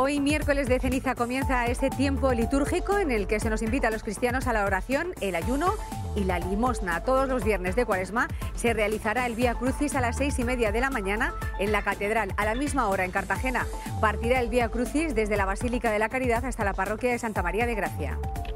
Hoy, miércoles de ceniza, comienza ese tiempo litúrgico en el que se nos invita a los cristianos a la oración, el ayuno y la limosna. Todos los viernes de Cuaresma se realizará el Vía Crucis a las 6:30 de la mañana en la Catedral. A la misma hora, en Cartagena, partirá el Vía Crucis desde la Basílica de la Caridad hasta la parroquia de Santa María de Gracia.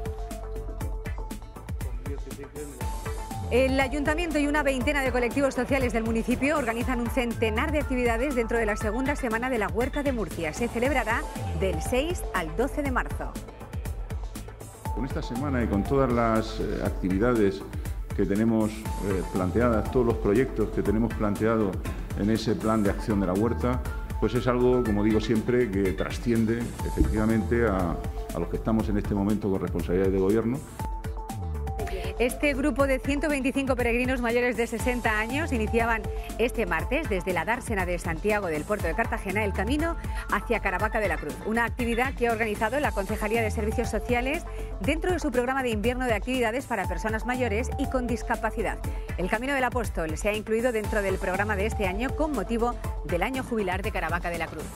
El Ayuntamiento y una veintena de colectivos sociales del municipio organizan un centenar de actividades dentro de la segunda semana de la Huerta de Murcia. Se celebrará del 6 al 12 de marzo. Con esta semana y con todas las actividades que tenemos planteadas, todos los proyectos que tenemos planteados en ese plan de acción de la huerta, pues es algo, como digo siempre, que trasciende efectivamente a los que estamos en este momento con responsabilidades de gobierno. Este grupo de 125 peregrinos mayores de 60 años iniciaban este martes desde la dársena de Santiago del puerto de Cartagena el camino hacia Caravaca de la Cruz, una actividad que ha organizado la Concejalía de Servicios Sociales dentro de su programa de invierno de actividades para personas mayores y con discapacidad. El Camino del Apóstol se ha incluido dentro del programa de este año con motivo del año jubilar de Caravaca de la Cruz.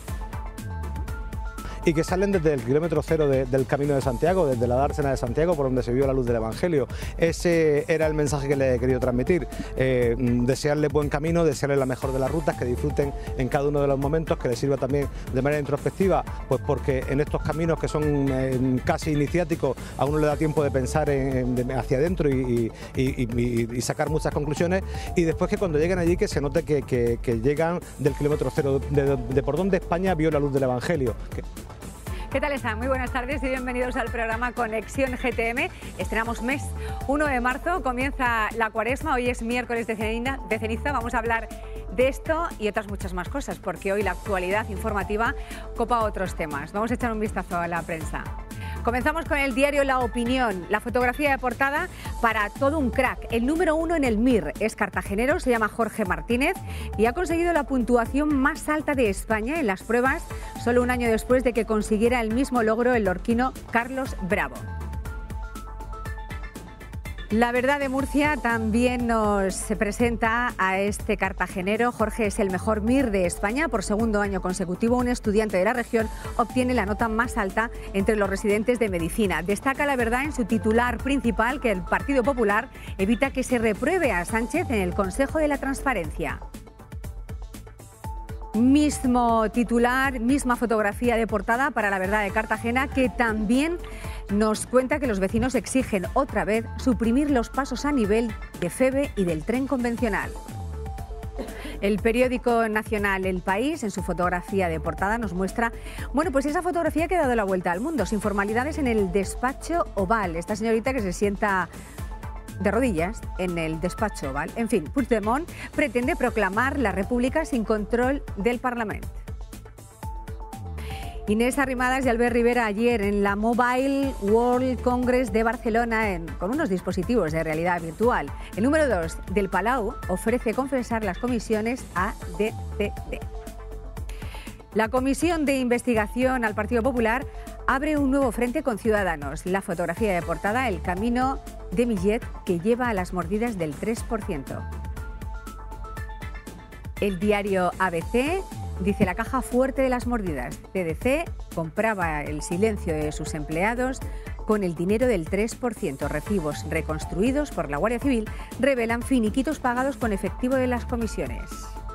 Y que salen desde el kilómetro cero del Camino de Santiago, desde la dársena de Santiago, por donde se vio la luz del Evangelio. Ese era el mensaje que le he querido transmitir. Desearle buen camino, desearle la mejor de las rutas, que disfruten en cada uno de los momentos, que les sirva también de manera introspectiva, pues porque en estos caminos que son casi iniciáticos, a uno le da tiempo de pensar hacia adentro y sacar muchas conclusiones, y después que cuando lleguen allí que se note que llegan del kilómetro cero, de por donde España vio la luz del Evangelio. ¿Qué tal están? Muy buenas tardes y bienvenidos al programa Conexión GTM. Estrenamos mes 1 de marzo, comienza la Cuaresma, hoy es miércoles de ceniza. Vamos a hablar de esto y otras muchas más cosas, porque hoy la actualidad informativa copa otros temas. Vamos a echar un vistazo a la prensa. Comenzamos con el diario La Opinión, la fotografía de portada para todo un crack. El número 1 en el MIR es cartagenero, se llama Jorge Martínez y ha conseguido la puntuación más alta de España en las pruebas, solo un año después de que consiguiera el mismo logro el lorquino Carlos Bravo. La Verdad de Murcia también nos presenta a este cartagenero. Jorge es el mejor MIR de España. Por segundo año consecutivo, un estudiante de la región obtiene la nota más alta entre los residentes de medicina. Destaca La Verdad en su titular principal que el Partido Popular evita que se repruebe a Sánchez en el Consejo de la Transparencia. Mismo titular, misma fotografía de portada para La Verdad de Cartagena, que también nos cuenta que los vecinos exigen otra vez suprimir los pasos a nivel de FEVE y del tren convencional. El periódico nacional El País, en su fotografía de portada, nos muestra, bueno, pues esa fotografía que ha dado la vuelta al mundo, sin formalidades en el despacho oval. Esta señorita que se sienta de rodillas en el despacho oval. En fin, Puigdemont pretende proclamar la República sin control del Parlamento. Inés Arrimadas y Albert Rivera ayer en la Mobile World Congress de Barcelona con unos dispositivos de realidad virtual. El número 2 del Palau ofrece confesar las comisiones a DCD. La Comisión de Investigación al Partido Popular abre un nuevo frente con Ciudadanos. La fotografía de portada, el camino de Millet que lleva a las mordidas del 3%. El diario ABC dice la caja fuerte de las mordidas. CDC compraba el silencio de sus empleados con el dinero del 3%. Recibos reconstruidos por la Guardia Civil revelan finiquitos pagados con efectivo de las comisiones.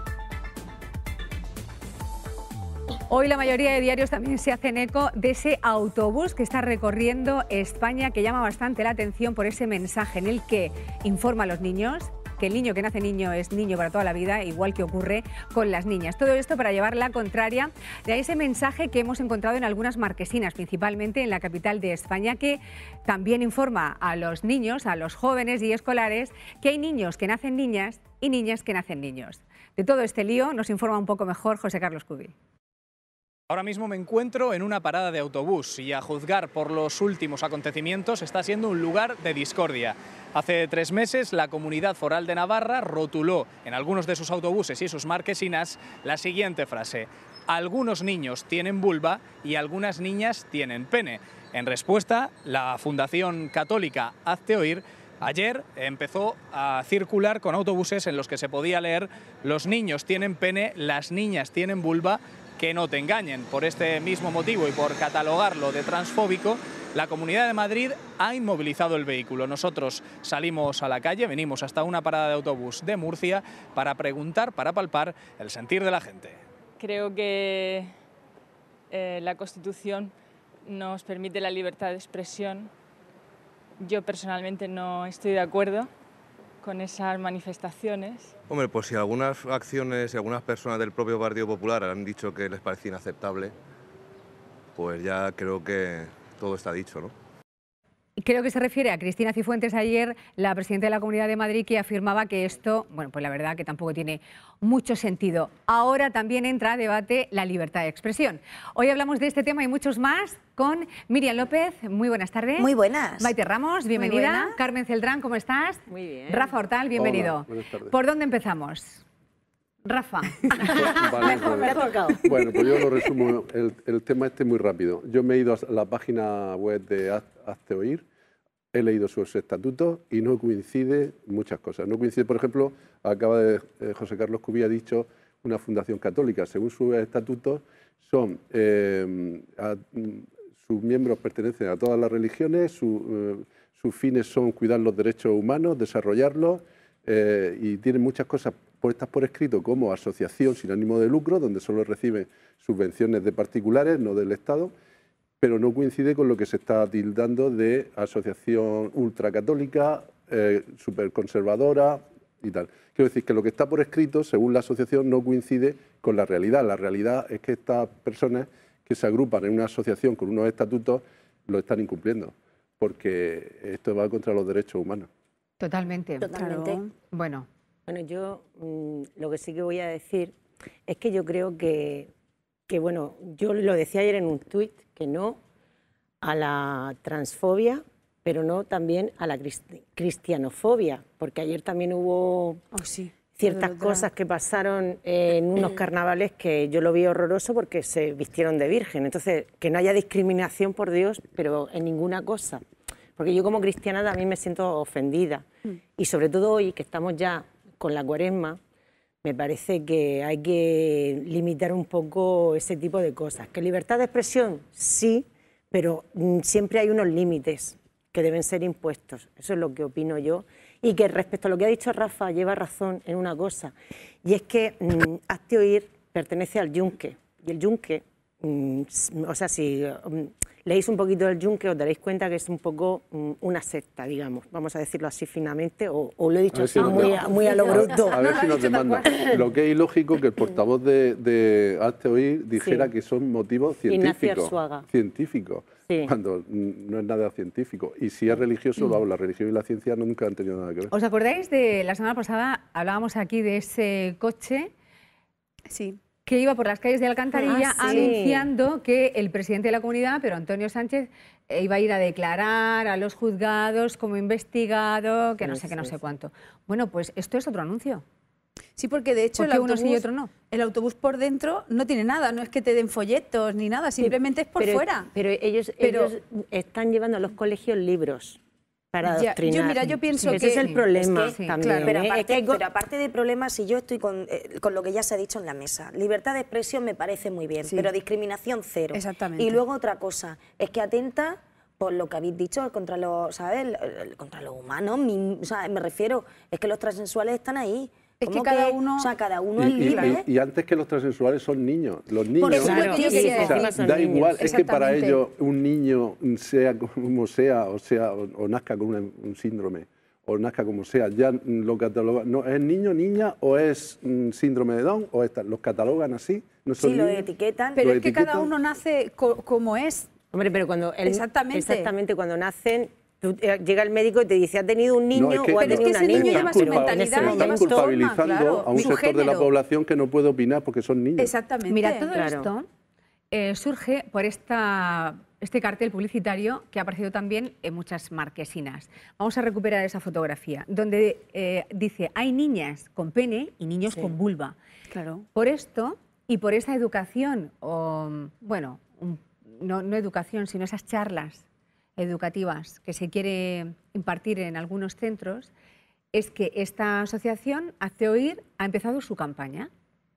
Hoy la mayoría de diarios también se hacen eco de ese autobús que está recorriendo España, que llama bastante la atención por ese mensaje en el que informa a los niños que el niño que nace niño es niño para toda la vida, igual que ocurre con las niñas. Todo esto para llevar la contraria de ese mensaje que hemos encontrado en algunas marquesinas, principalmente en la capital de España, que también informa a los niños, a los jóvenes y escolares, que hay niños que nacen niñas y niñas que nacen niños. De todo este lío nos informa un poco mejor José Carlos Cubi. Ahora mismo me encuentro en una parada de autobús y, a juzgar por los últimos acontecimientos, está siendo un lugar de discordia. Hace 3 meses la Comunidad Foral de Navarra rotuló en algunos de sus autobuses y sus marquesinas la siguiente frase: algunos niños tienen vulva y algunas niñas tienen pene. En respuesta, la Fundación Católica Hazte Oír ayer empezó a circular con autobuses en los que se podía leer: los niños tienen pene, las niñas tienen vulva, que no te engañen. Por este mismo motivo y por catalogarlo de transfóbico, la Comunidad de Madrid ha inmovilizado el vehículo. Nosotros salimos a la calle, venimos hasta una parada de autobús de Murcia para preguntar, para palpar el sentir de la gente. Creo que la Constitución nos permite la libertad de expresión. Yo personalmente no estoy de acuerdo con esas manifestaciones. Hombre, pues si algunas acciones y algunas personas del propio Partido Popular han dicho que les parece inaceptable, pues ya creo que todo está dicho, ¿no? Creo que se refiere a Cristina Cifuentes ayer, la presidenta de la Comunidad de Madrid, que afirmaba que esto, bueno, pues la verdad que tampoco tiene mucho sentido. Ahora también entra a debate la libertad de expresión. Hoy hablamos de este tema y muchos más con Miriam López. Muy buenas tardes. Muy buenas. Maite Ramos, bienvenida. Muy buena. Carmen Celdrán, ¿cómo estás? Muy bien. Rafa Hortal, bienvenido. Hola, buenas tardes. ¿Por dónde empezamos? Rafa. Vale, bueno, pues yo lo resumo, el tema este muy rápido. Yo me he ido a la página web de Hazte Oír, he leído sus estatutos y no coincide muchas cosas. No coincide, por ejemplo, acaba de José Carlos Cubí ha dicho una fundación católica. Según sus estatutos, son sus miembros pertenecen a todas las religiones, sus fines son cuidar los derechos humanos, desarrollarlos, y tienen muchas cosas puestas por escrito como asociación sin ánimo de lucro, donde solo reciben subvenciones de particulares, no del Estado, pero no coincide con lo que se está tildando de asociación ultracatólica, superconservadora y tal. Quiero decir que lo que está por escrito, según la asociación, no coincide con la realidad. La realidad es que estas personas que se agrupan en una asociación con unos estatutos lo están incumpliendo, porque esto va contra los derechos humanos. Totalmente. Totalmente. Claro. Bueno, yo lo que sí que voy a decir es que yo creo que bueno, yo lo decía ayer en un tuit, que no a la transfobia, pero no también a la cristianofobia, porque ayer también hubo ciertas cosas que pasaron en unos carnavales que yo lo vi horroroso porque se vistieron de virgen. Entonces, que no haya discriminación, por Dios, pero en ninguna cosa. Porque yo como cristiana también me siento ofendida. Y sobre todo hoy, que estamos ya con la Cuaresma, me parece que hay que limitar un poco ese tipo de cosas. Que libertad de expresión, sí, pero siempre hay unos límites que deben ser impuestos. Eso es lo que opino yo. Y que respecto a lo que ha dicho Rafa, lleva razón en una cosa. Y es que Hazte Oír pertenece al Yunque. Y el Yunque, o sea, si leéis un poquito del Yunque, os daréis cuenta que es un poco una secta, digamos, vamos a decirlo así finamente, o lo he dicho así muy a lo bruto. A ver si nos demandan. Lo que es ilógico que el portavoz de Hazte Oír dijera que son motivos científicos, Sí. cuando no es nada científico. Y si es religioso, vamos, la religión y la ciencia nunca han tenido nada que ver. ¿os acordáis de la semana pasada? Hablábamos aquí de ese coche que iba por las calles de Alcantarilla anunciando que el presidente de la comunidad, pero Antonio Sánchez, iba a ir a declarar a los juzgados como investigado, que no sé qué, no sé cuánto. Bueno, pues esto es otro anuncio. Sí, porque de hecho ¿Por qué uno sí y otro no? El autobús por dentro no tiene nada, no es que te den folletos ni nada, simplemente es por fuera. Pero ellos están llevando a los colegios libros para adoctrinar. Yo pienso que ese es el problema también. Claro. Pero aparte de problemas, si yo estoy con lo que ya se ha dicho en la mesa, libertad de expresión me parece muy bien, pero discriminación cero. Exactamente. Y luego otra cosa, es que atenta por lo que habéis dicho contra los, ¿sabes? Contra los humanos, o sea, me refiero, es que los transexuales están ahí. Es que cada uno, o sea, cada uno es libre. Y antes que los transexuales son niños. Los niños, por eso es lo que yo quería decir. Da igual, es que para ellos un niño, sea como sea, o nazca con un síndrome, o nazca como sea, ya lo catalogan. No, ¿es niño, niña, o es síndrome de Down? O los catalogan así. No son lo niños, etiquetan. Pero es que cada uno nace como es. Hombre, pero cuando exactamente cuando nacen, llega el médico y te dice, ¿ha tenido un niño o ha tenido una niña? Niño lleva su mentalidad, están culpabilizando a un sector de la población que no puede opinar porque son niños. Exactamente. Mira, todo esto surge por este cartel publicitario que ha aparecido también en muchas marquesinas. Vamos a recuperar esa fotografía, donde dice, hay niñas con pene y niños con vulva. Claro. Por esto y por esa educación, bueno, no educación, sino esas charlas educativas que se quiere impartir en algunos centros, es que esta asociación Hazte Oír ha empezado su campaña.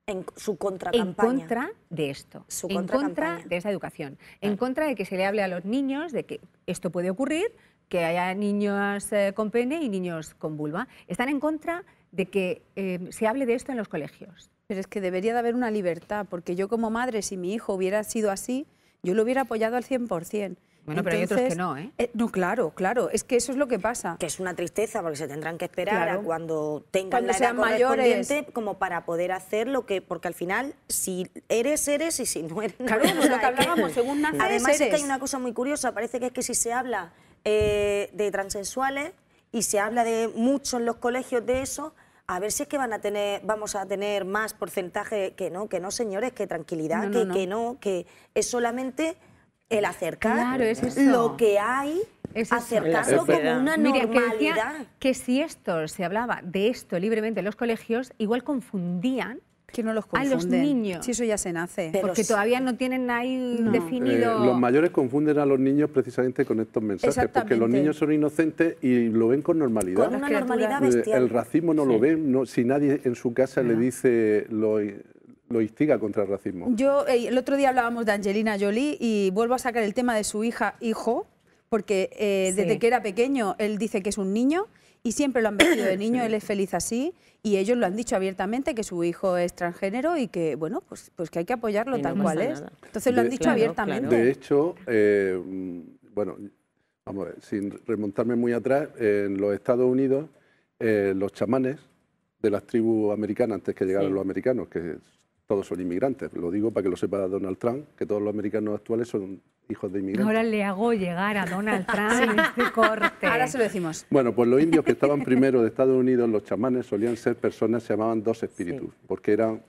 En su en contracampaña. contra de esto, Su en contra contracampaña. de esa educación, en contra de que se le hable a los niños de que esto puede ocurrir, que haya niños con pene y niños con vulva. Están en contra de que se hable de esto en los colegios. Pero es que debería de haber una libertad, porque yo como madre, si mi hijo hubiera sido así, yo lo hubiera apoyado al 100%. Bueno, pero hay otros que no, ¿eh? No, claro, claro, es que eso es lo que pasa. Que es una tristeza, porque se tendrán que esperar Claro. a cuando tengan Cuando la edad sean correspondiente mayores. como para poder hacer lo que... Porque al final, si eres, eres, y si no eres, no Claro, eres. pues lo O sea, que hablábamos, según naces, Además es que hay eres. una cosa muy curiosa, parece que es que si se habla de transexuales y se habla de mucho en los colegios de eso, a ver si es que vamos a tener más porcentaje. Que no, señores, que tranquilidad, que es solamente el acercar Claro, es eso. lo que hay, Es eso. acercarlo como una Mire, que normalidad. decía que si esto se hablaba de esto libremente en los colegios, igual confundían Que no los a los confunden. niños. Si eso ya se nace. Porque todavía no tienen ahí definido... Los mayores confunden a los niños precisamente con estos mensajes, porque los Exactamente. niños son inocentes y lo ven con normalidad. Con una normalidad bestial. El racismo no lo ven, si nadie en su casa le dice, lo instiga contra el racismo. Yo, el otro día hablábamos de Angelina Jolie y vuelvo a sacar el tema de su hijo, porque desde que era pequeño él dice que es un niño y siempre lo han vestido de niño, él es feliz así y ellos lo han dicho abiertamente que su hijo es transgénero y que, bueno, pues que hay que apoyarlo Y no tal pasa cual es. nada. Entonces lo han dicho abiertamente. De hecho, bueno, vamos a ver, sin remontarme muy atrás, en los Estados Unidos, los chamanes de las tribus americanas, antes que llegaran los americanos, que todos son inmigrantes, lo digo para que lo sepa Donald Trump, que todos los americanos actuales son hijos de inmigrantes. Ahora le hago llegar a Donald Trump en este corte. Ahora se lo decimos. Bueno, pues los indios que estaban primero de Estados Unidos, los chamanes, solían ser personas, se llamaban dos espíritus, porque eran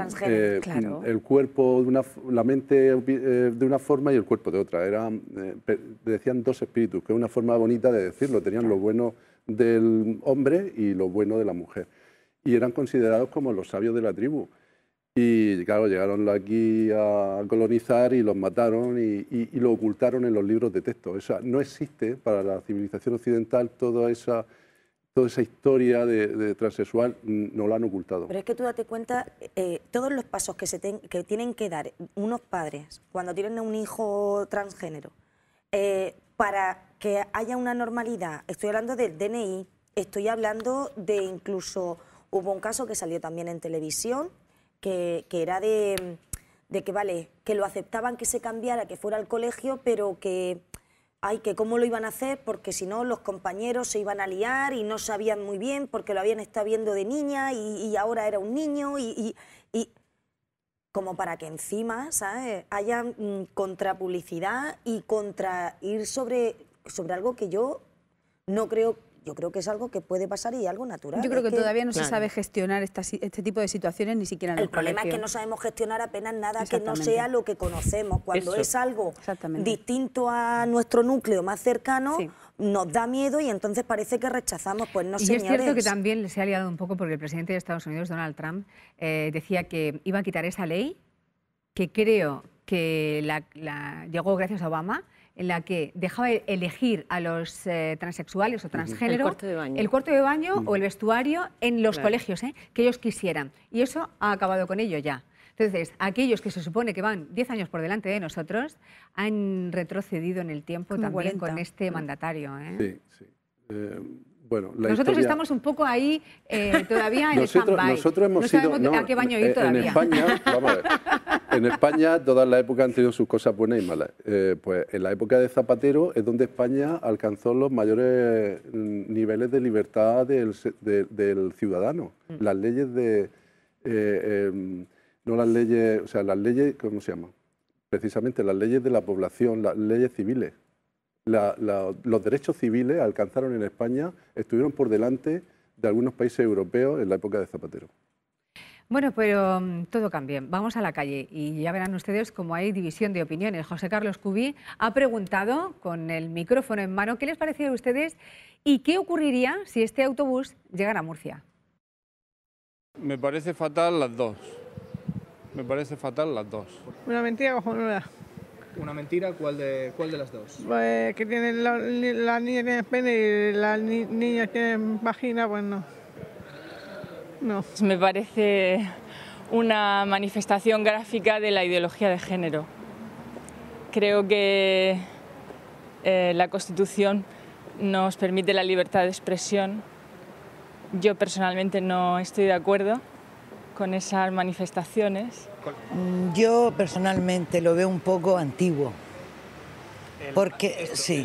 el cuerpo, la mente de una forma y el cuerpo de otra. Decían dos espíritus, que es una forma bonita de decirlo, tenían lo bueno del hombre y lo bueno de la mujer. Y eran considerados como los sabios de la tribu. Y claro, llegaron aquí a colonizar y los mataron y lo ocultaron en los libros de texto. O sea, no existe para la civilización occidental toda esa historia de transexual, no la han ocultado. Pero es que tú date cuenta, todos los pasos que tienen que dar unos padres cuando tienen a un hijo transgénero, para que haya una normalidad, estoy hablando del DNI, estoy hablando de incluso, hubo un caso que salió también en televisión, que era de que vale, que lo aceptaban que se cambiara, que fuera al colegio, pero que cómo lo iban a hacer, porque si no los compañeros se iban a liar y no sabían muy bien, porque lo habían estado viendo de niña y ahora era un niño y como para que encima, ¿sabes?, haya contrapublicidad y contra ir sobre algo que yo no creo. Yo creo que es algo que puede pasar y algo natural. Yo creo que todavía no se sabe gestionar este tipo de situaciones ni siquiera en el colegio. El problema es que no sabemos gestionar apenas nada que no sea lo que conocemos. Cuando es algo distinto a nuestro núcleo más cercano, nos da miedo y entonces parece que rechazamos. Pues no, señores. Y es cierto que también se ha liado un poco porque el presidente de Estados Unidos, Donald Trump, decía que iba a quitar esa ley, que creo que llegó gracias a Obama, en la que dejaba elegir a los transexuales o transgénero el cuarto de baño o el vestuario en los colegios, que ellos quisieran. Y eso ha acabado con ello ya. Entonces, aquellos que se supone que van 10 años por delante de nosotros han retrocedido en el tiempo como también 40. con este mandatario. Sí, sí. Bueno, nosotros estamos un poco ahí todavía en stand-by. Nosotros hemos no sabemos sido, a qué baño ir todavía. En España, vamos a ver, en España todas las épocas han tenido sus cosas buenas y malas. Pues en la época de Zapatero es donde España alcanzó los mayores niveles de libertad del ciudadano. Las leyes no las leyes, o sea, las leyes, ¿cómo se llama? Precisamente las leyes de la población, las leyes civiles. Los derechos civiles alcanzaron en España, estuvieron por delante de algunos países europeos en la época de Zapatero. Bueno, pero todo cambia. Vamos a la calle y ya verán ustedes cómo hay división de opiniones. José Carlos Cubí ha preguntado con el micrófono en mano qué les parecía a ustedes y qué ocurriría si este autobús llegara a Murcia. Me parece fatal las dos. Me parece fatal las dos. Una mentira cojonuda. ¿Una mentira? ¿Cuál de las dos? Pues que tienen la niña tiene pene y la niña tiene vagina, pues no. No. Me parece una manifestación gráfica de la ideología de género. Creo que la Constitución nos permite la libertad de expresión. Yo personalmente no estoy de acuerdo con esas manifestaciones. Yo personalmente lo veo un poco antiguo. Porque sí,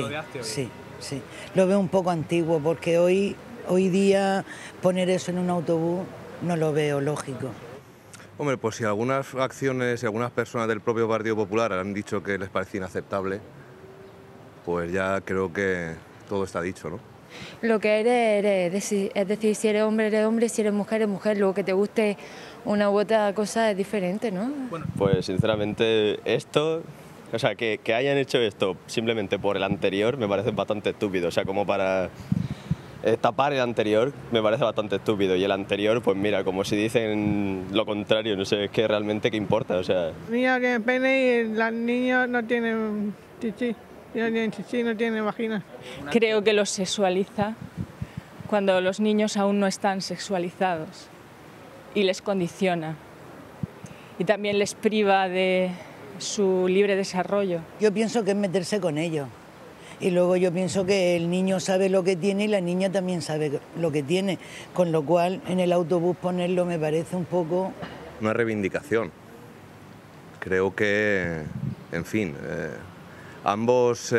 lo veo un poco antiguo porque hoy día poner eso en un autobús no lo veo lógico. Hombre, pues si algunas acciones y algunas personas del propio Partido Popular han dicho que les parece inaceptable, pues ya creo que todo está dicho, ¿no? Lo que eres, es decir, si eres hombre, si eres mujer, luego que te guste una u otra cosa es diferente, ¿no? Bueno, pues sinceramente esto, o sea, que hayan hecho esto simplemente por el anterior me parece bastante estúpido, o sea, como para tapar el anterior me parece bastante estúpido y el anterior, pues mira, como si dicen lo contrario, no sé, es que realmente qué importa, o sea... Niña tiene pene y las niñas no tienen chichi. No tienen chichi, no tienen vagina. Creo que los sexualiza cuando los niños aún no están sexualizados y les condiciona. Y también les priva de su libre desarrollo. Yo pienso que es meterse con ellos. Y luego yo pienso que el niño sabe lo que tiene y la niña también sabe lo que tiene. Con lo cual, en el autobús ponerlo me parece un poco... Una reivindicación. Creo que, en fin... Ambos,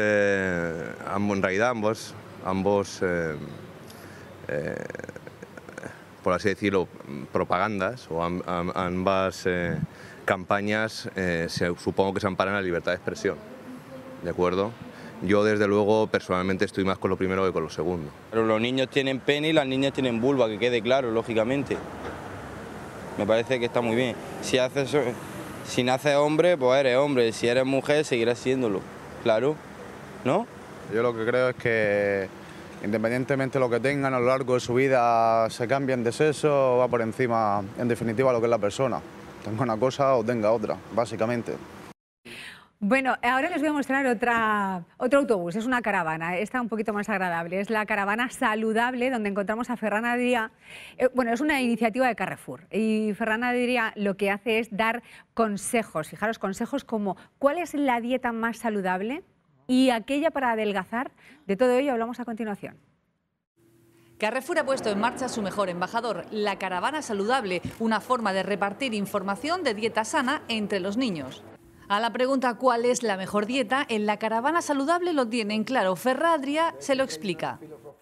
por así decirlo, propagandas o ambas campañas supongo que se amparan en la libertad de expresión, ¿de acuerdo? Yo desde luego personalmente estoy más con lo primero que con lo segundo. Pero los niños tienen pene y las niñas tienen vulva, que quede claro, lógicamente. Me parece que está muy bien. Si naces hombre, pues eres hombre, si eres mujer, seguirás siéndolo. Claro, ¿no? Yo lo que creo es que independientemente de lo que tengan a lo largo de su vida, se cambien de sexo, va por encima, en definitiva, lo que es la persona. Tenga una cosa o tenga otra, básicamente. Bueno, ahora les voy a mostrar otro autobús, es una caravana, está un poquito más agradable, es la caravana saludable donde encontramos a Ferran Adrià. Bueno, es una iniciativa de Carrefour y Ferran Adrià lo que hace es dar consejos, fijaros, consejos como cuál es la dieta más saludable y aquella para adelgazar. De todo ello hablamos a continuación. Carrefour ha puesto en marcha su mejor embajador, la caravana saludable, una forma de repartir información de dieta sana entre los niños. A la pregunta ¿cuál es la mejor dieta? En la caravana saludable lo tienen claro. Ferran Adrià se lo explica.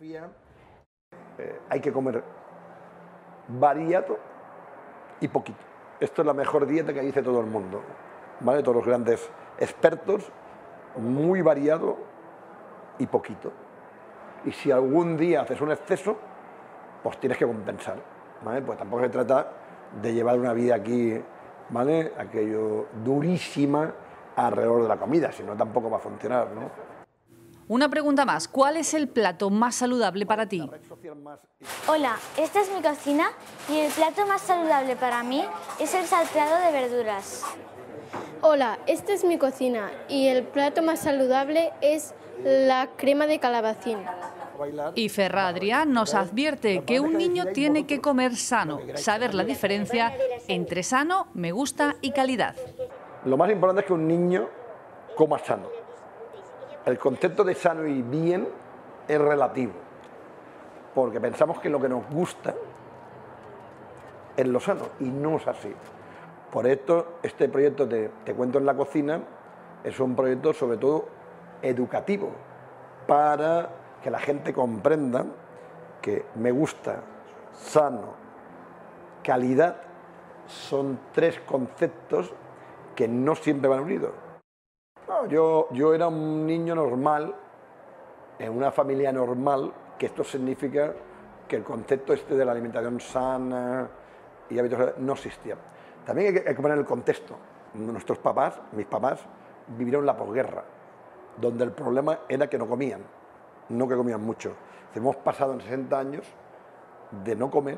Hay que comer variado y poquito. Esto es la mejor dieta que dice todo el mundo, ¿vale? Todos los grandes expertos, muy variado y poquito. Y si algún día haces un exceso, pues tienes que compensar, ¿vale? Pues tampoco se trata de llevar una vida aquí, ¿vale? Aquello durísima alrededor de la comida, si no tampoco va a funcionar, ¿no? Una pregunta más, ¿cuál es el plato más saludable para ti? Hola, esta es mi cocina y el plato más saludable para mí es el salteado de verduras. Hola, esta es mi cocina y el plato más saludable es la crema de calabacín. Y Ferran Adrià nos advierte que un niño tiene que comer sano, saber la diferencia entre sano, me gusta y calidad. Lo más importante es que un niño coma sano. El concepto de sano y bien es relativo, porque pensamos que lo que nos gusta es lo sano y no es así. Por esto, este proyecto Te cuento en la cocina es un proyecto sobre todo educativo para que la gente comprenda que me gusta, sano, calidad, son tres conceptos que no siempre van unidos. No, yo era un niño normal, en una familia normal, que esto significa que el concepto este de la alimentación sana y hábitos no existía. También hay que poner el contexto. Nuestros papás, mis papás, vivieron la posguerra, donde el problema era que no comían, no que comían mucho. Hemos pasado en 60 años de no comer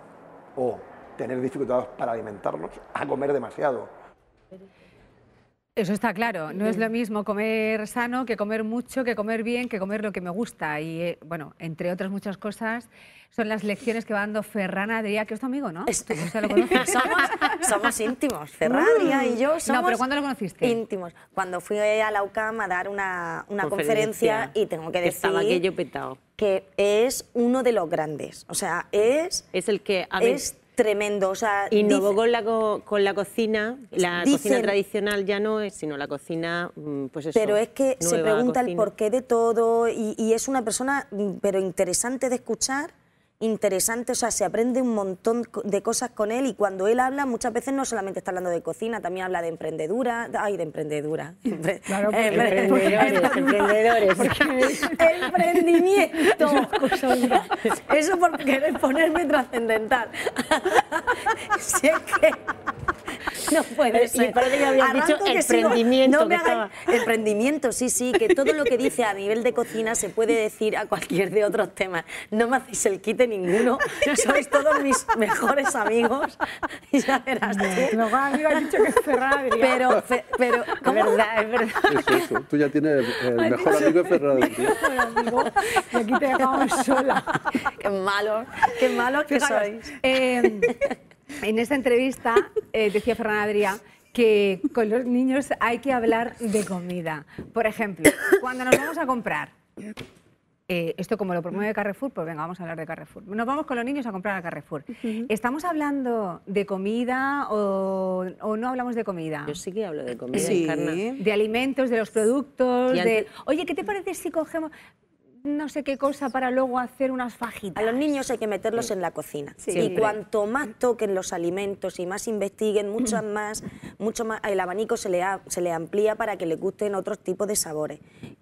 o tener dificultades para alimentarnos a comer demasiado. Eso está claro, no es lo mismo comer sano que comer mucho, que comer bien, que comer lo que me gusta. Y bueno, entre otras muchas cosas, son las lecciones que va dando Ferran Adrià, que es tu amigo, ¿no? ¿Usted lo conoce? Somos íntimos, Ferran Adrià y yo somos... No, pero ¿cuándo lo conociste? Íntimos. Cuando fui a la UCAM a dar una conferencia y tengo que decir... Estaba aquello petado. Que es uno de los grandes, o sea, es el que... Es tremendo, o sea... Innovó con la cocina, cocina tradicional ya no es, sino la cocina, pues eso, pero es que se pregunta cocina. El porqué de todo y es una persona, pero interesante de escuchar, interesante, o sea, se aprende un montón de cosas con él y cuando él habla muchas veces no solamente está hablando de cocina, también habla de emprendedura, Claro, emprendedores. Emprendimiento. Eso por querer ponerme trascendental. Si es que no puede ser. Y parece que habías dicho emprendimiento. Emprendimiento, sí, que todo lo que dice a nivel de cocina se puede decir a cualquier de otros temas. No me hacéis el quite ninguno, sois todos mis mejores amigos. Y ya verás tú. Mi mejor amigo ha dicho que es Ferran Adrià. Pero ¿cómo? Es verdad. Eso. Tú ya tienes el mejor amigo de Ferran Adrià. Y aquí te dejamos sola. Qué malos que sois. En esta entrevista decía Ferran Adrià que con los niños hay que hablar de comida. Por ejemplo, cuando nos vamos a comprar, esto como lo promueve Carrefour, pues venga, vamos a hablar de Carrefour. Nos vamos con los niños a comprar a Carrefour. ¿Estamos hablando de comida o no hablamos de comida? Yo sí que hablo de comida, sí. Encarna. De alimentos, de los productos, oye, ¿qué te parece si cogemos no sé qué cosa para luego hacer unas fajitas? A los niños hay que meterlos en la cocina. Y cuanto más toquen los alimentos y más investiguen, mucho más el abanico se le amplía para que les gusten otros tipos de sabores.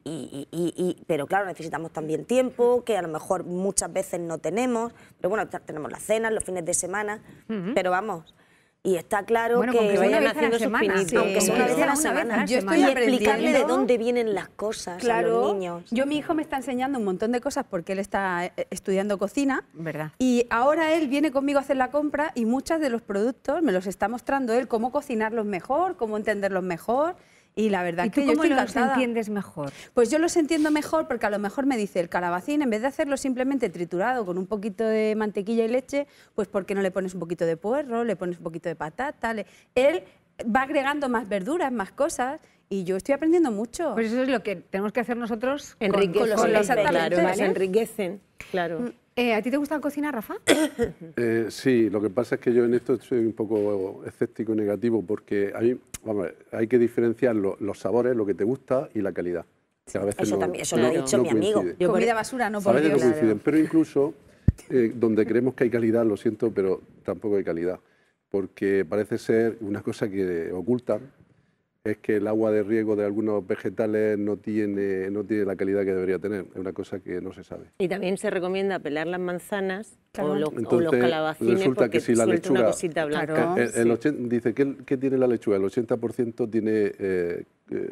Pero claro, necesitamos también tiempo, que a lo mejor muchas veces no tenemos. Pero bueno, tenemos las cenas, los fines de semana, pero vamos... Y está claro que vayan haciendo sus pinitos. Aunque sea una vez a la semana. Yo estoy y explicarle de dónde vienen las cosas a los niños. Mi hijo me está enseñando un montón de cosas porque él está estudiando cocina. ¿Verdad? Y ahora él viene conmigo a hacer la compra y muchos de los productos me los está mostrando él, cómo cocinarlos mejor, cómo entenderlos mejor. Y la verdad que yo estoy encantada. ¿Y tú cómo los entiendes mejor? Pues yo los entiendo mejor porque a lo mejor me dice el calabacín, en vez de hacerlo simplemente triturado con un poquito de mantequilla y leche, pues ¿por qué no le pones un poquito de puerro, le pones un poquito de patata? Él va agregando más verduras, más cosas y yo estoy aprendiendo mucho. Pues eso es lo que tenemos que hacer nosotros con los exactamente, claro, se enriquecen, claro. ¿A ti te gusta cocinar, Rafa? Sí, lo que pasa es que yo en esto soy un poco escéptico y negativo porque hay que diferenciar los sabores, lo que te gusta y la calidad. Que a veces eso lo ha dicho mi amigo. Comida basura, no a por veces Dios. no coinciden, pero incluso donde creemos que hay calidad, lo siento, pero tampoco hay calidad. Porque parece ser una cosa que ocultan, es que el agua de riego de algunos vegetales no tiene la calidad que debería tener. Es una cosa que no se sabe. Y también se recomienda pelar las manzanas o los Entonces, calabacines resulta porque que si la suelta lechuga, una cosita blanca. Dice, ¿qué tiene la lechuga? El 80% tiene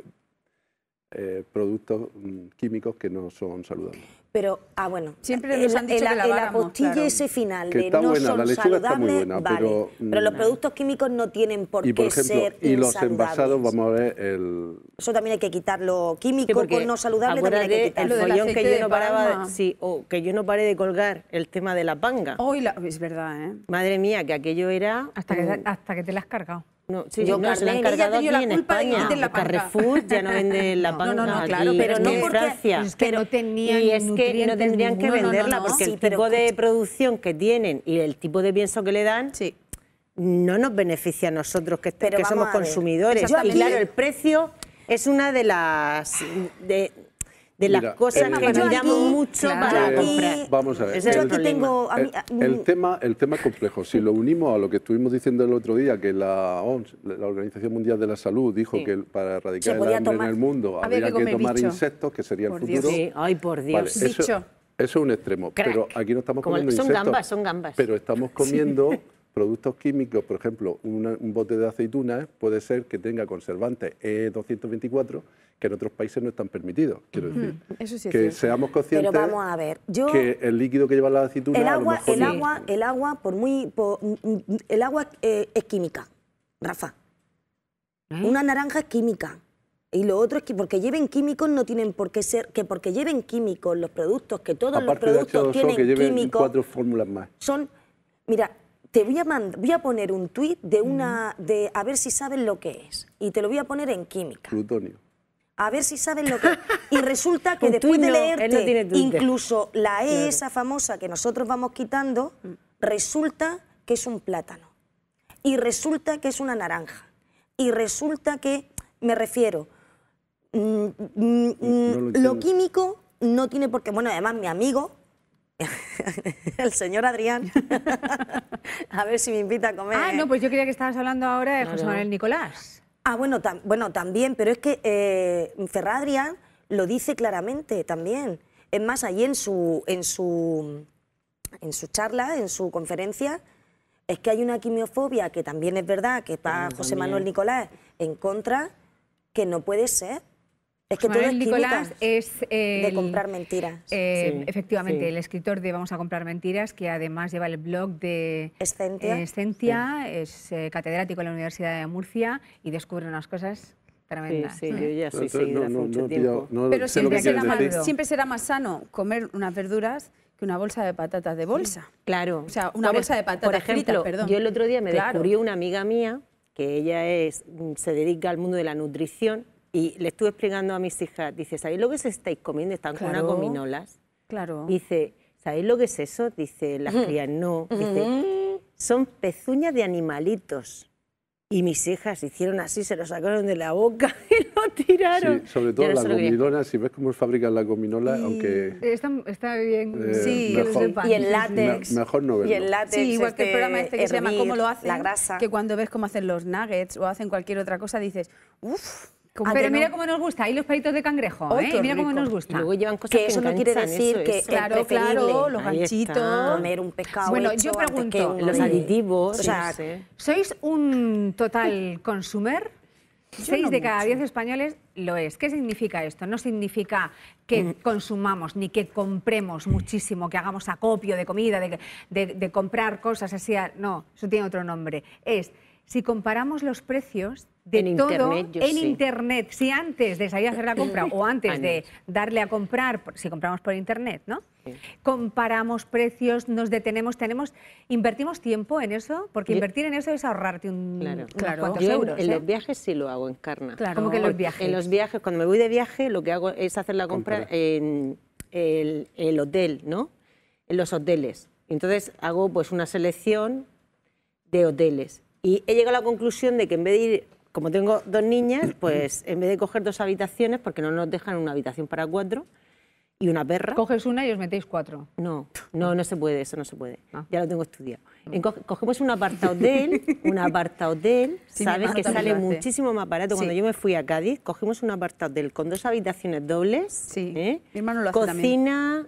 productos químicos que no son saludables. Pero, bueno, siempre nos han dicho que el apostille ese final que de está no buena, son la lechuga está muy saludables, buena, vale. Pero los productos químicos no tienen por qué ser y los insaludables. envasados, vamos a ver Eso también hay que quitarlo químico con no saludable, también hay que quitarlo. El follón que yo no paraba, que yo no paré de colgar el tema de la panga. Es verdad, ¿eh? Madre mía, que aquello era... Hasta que te la has cargado. No, se la han cargado aquí en España. Carrefour ya no vende la panga claro, pero no en Francia. Es que no tenían y es que no tendrían que venderla porque el tipo de producción que tienen y el tipo de pienso que le dan no nos beneficia a nosotros que somos consumidores. Y claro, el precio es una de las... de las cosas que miramos mucho para comprar. Vamos a ver. Yo aquí tengo... El tema es complejo. Si lo unimos a lo que estuvimos diciendo el otro día, que la OMS, la Organización Mundial de la Salud, dijo que para erradicar el hambre en el mundo habría que tomar insectos, que sería el futuro. Sí. Ay, por Dios. Vale, eso es un extremo. Pero aquí no estamos comiendo insectos. Son gambas. Pero estamos comiendo productos químicos. Por ejemplo, un bote de aceitunas puede ser que tenga conservantes E224 que en otros países no están permitidos. Quiero decir, eso sí es que cierto. seamos conscientes. Pero vamos a ver, que el líquido que lleva la aceituna el agua es química, Rafa. Una naranja es química. Y lo otro es que porque lleven químicos no tienen por qué ser, que porque lleven químicos los productos, que todos los productos tienen que lleven químicos. 4 fórmulas más. Son, mira, te voy a poner un tuit de a ver si sabes lo que es. Y te lo voy a poner en química. Plutonio. A ver si sabes lo que es. Y resulta que después de leerte incluso la E esa famosa que nosotros vamos quitando, resulta que es un plátano. Y resulta que es una naranja. Y resulta que, me refiero, lo químico no tiene por qué. Bueno, además mi amigo, el señor Adrián, a ver si me invita a comer. Ah, no, pues yo creía que estabas hablando ahora de José Manuel Nicolás. Ah, bueno, también, pero es que Ferran Adrián lo dice claramente también. Es más, ahí en su charla, en su conferencia, es que hay una quimiofobia que también es verdad, que está José Manuel Nicolás en contra, que no puede ser. Es que todo es Nicolás es de comprar mentiras. Efectivamente, el escritor de Vamos a comprar mentiras, que además lleva el blog de Escentia, es catedrático en la Universidad de Murcia y descubre unas cosas tremendas. Sí, yo ya soy seguidora hace mucho tiempo. Pero siempre será más sano comer unas verduras que una bolsa de patatas de bolsa. Claro. O sea, una bolsa de patatas por ejemplo, fritas, perdón. Yo el otro día me descubrió una amiga mía, que ella se dedica al mundo de la nutrición, y le estuve explicando a mis hijas, dice, ¿sabéis lo que se estáis comiendo? Están con unas gominolas. Claro. Dice, ¿sabéis lo que es eso? Dice, las crías, no. Dice, son pezuñas de animalitos. Y mis hijas hicieron así, se lo sacaron de la boca y lo tiraron. Sí, sobre todo las gominolas, si ves cómo fabrican las gominolas, aunque... Está bien, sí, que lo sepan. Y el látex. Mejor no verlo. Y el látex, sí, igual que el programa que se llama ¿Cómo lo hacen? La grasa. Que cuando ves cómo hacen los nuggets o hacen cualquier otra cosa, dices, uff. Pero mira cómo nos gusta, ahí los palitos de cangrejo, mira cómo nos gusta. Y luego llevan cosas que eso no quiere decir que claro, los ganchitos, comer un pescado. Bueno, yo pregunto, los aditivos, o sea, ¿sois un total consumer? 6 de cada 10 españoles lo es. ¿Qué significa esto? No significa que consumamos ni que compremos muchísimo, que hagamos acopio de comida, de comprar cosas así. No, eso tiene otro nombre. Es, si comparamos los precios de todo en Internet, si antes de salir a hacer la compra o antes de darle a comprar, si compramos por Internet, ¿no? Sí. Comparamos precios, nos detenemos, invertimos tiempo en eso, porque invertir en eso es ahorrarte unos cuantos euros. En los viajes sí lo hago, Encarna. Claro. ¿Cómo que en los viajes? En los viajes, cuando me voy de viaje, lo que hago es hacer la compra en el hotel, ¿no? En los hoteles. Entonces hago pues una selección de hoteles. Y he llegado a la conclusión de que en vez de ir, como tengo 2 niñas, pues en vez de coger 2 habitaciones, porque no nos dejan una habitación para 4 y una perra. ¿Coges una y os metéis 4? No se puede, eso no se puede. Ya lo tengo estudiado. Cogemos un apartahotel, sabes que sale muchísimo más barato. Cuando yo me fui a Cádiz, cogimos un apartahotel con 2 habitaciones dobles, mi hermano lo hace cocina,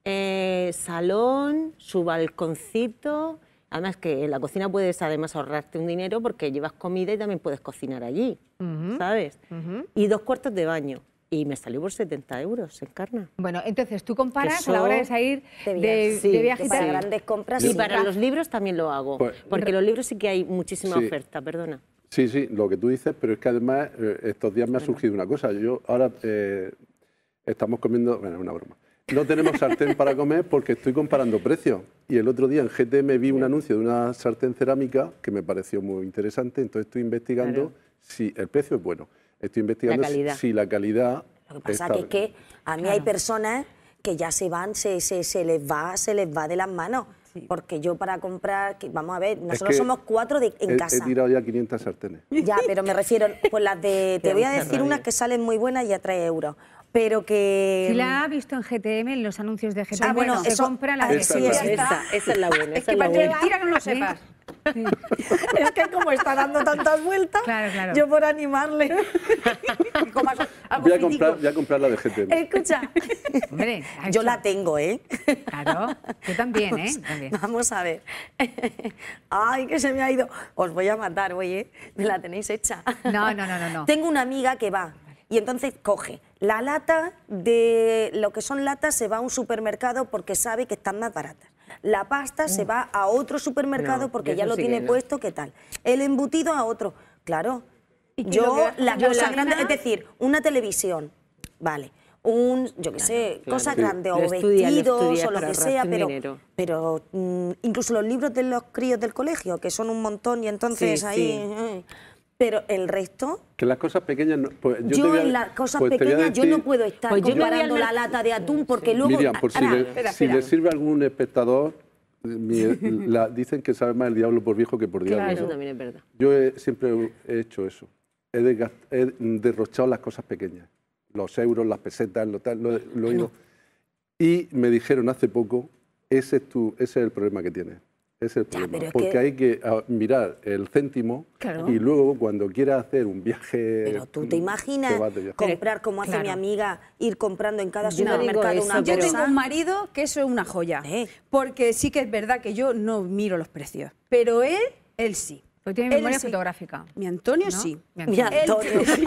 salón, su balconcito. Además que en la cocina puedes además ahorrarte un dinero porque llevas comida y también puedes cocinar allí, ¿sabes? Y 2 cuartos de baño. Y me salió por 70 euros, Encarna. Bueno, entonces tú comparas a la hora de salir de viaje para grandes compras. Y para los libros también lo hago, porque los libros sí que hay muchísima oferta, perdona. Sí, lo que tú dices, pero es que además estos días me ha surgido una cosa. Yo ahora estamos comiendo, bueno, es una broma. No tenemos sartén para comer porque estoy comparando precios. Y el otro día en GTM vi un anuncio de una sartén cerámica que me pareció muy interesante. Entonces estoy investigando si el precio es bueno. Estoy investigando si la calidad. Lo que pasa es que a mí hay personas que ya se van, se les va de las manos. Sí. Porque yo para comprar, vamos a ver, nosotros somos 4 en casa. He tirado ya 500 sartenes. Ya, pero me refiero, pues las de, te voy a decir unas que salen muy buenas y a 3 euros. Pero que... Si la ha visto en GTM, en los anuncios de GTM, bueno, se compra la de... Esa es la buena. Es que para que mentira que no lo sepas. Sí. Es que como está dando tantas vueltas, claro. yo por animarle. Voy a comprar la de GTM. Escucha, hombre, yo la tengo, ¿eh? Claro, yo también, ¿eh? También. Vamos a ver. Ay, que se me ha ido. Os voy a matar, oye, me la tenéis hecha. No. Tengo una amiga que va y entonces coge la lata de lo que son latas, se va a un supermercado porque sabe que están más baratas. La pasta se va a otro supermercado porque ya lo tiene puesto, ¿qué tal? El embutido a otro. Claro, La cosa grande, es decir, una televisión, vale, yo qué sé, cosas grandes, o vestidos, o lo que sea, pero incluso los libros de los críos del colegio, que son un montón, y entonces pero el resto... Que las cosas pequeñas... No, pues en las cosas pequeñas yo no puedo estar comparando la lata de atún, porque luego... Miriam, por si le sirve a algún espectador, dicen que sabe más el diablo por viejo que por diablo. Claro, eso también es verdad. Yo siempre he hecho eso. He derrochado las cosas pequeñas. Los euros, las pesetas, lo he ido. Y me dijeron hace poco, ese es el problema que tienes. Ese es el problema. Porque hay que mirar el céntimo y luego cuando quieras hacer un viaje... Pero tú te imaginas comprar como hace mi amiga, ir comprando en cada supermercado una cosa. Yo tengo un marido que eso es una joya. Porque sí que es verdad que yo no miro los precios. Pero él sí. Pues tiene memoria fotográfica. Mi Antonio sí. Mi Antonio sí.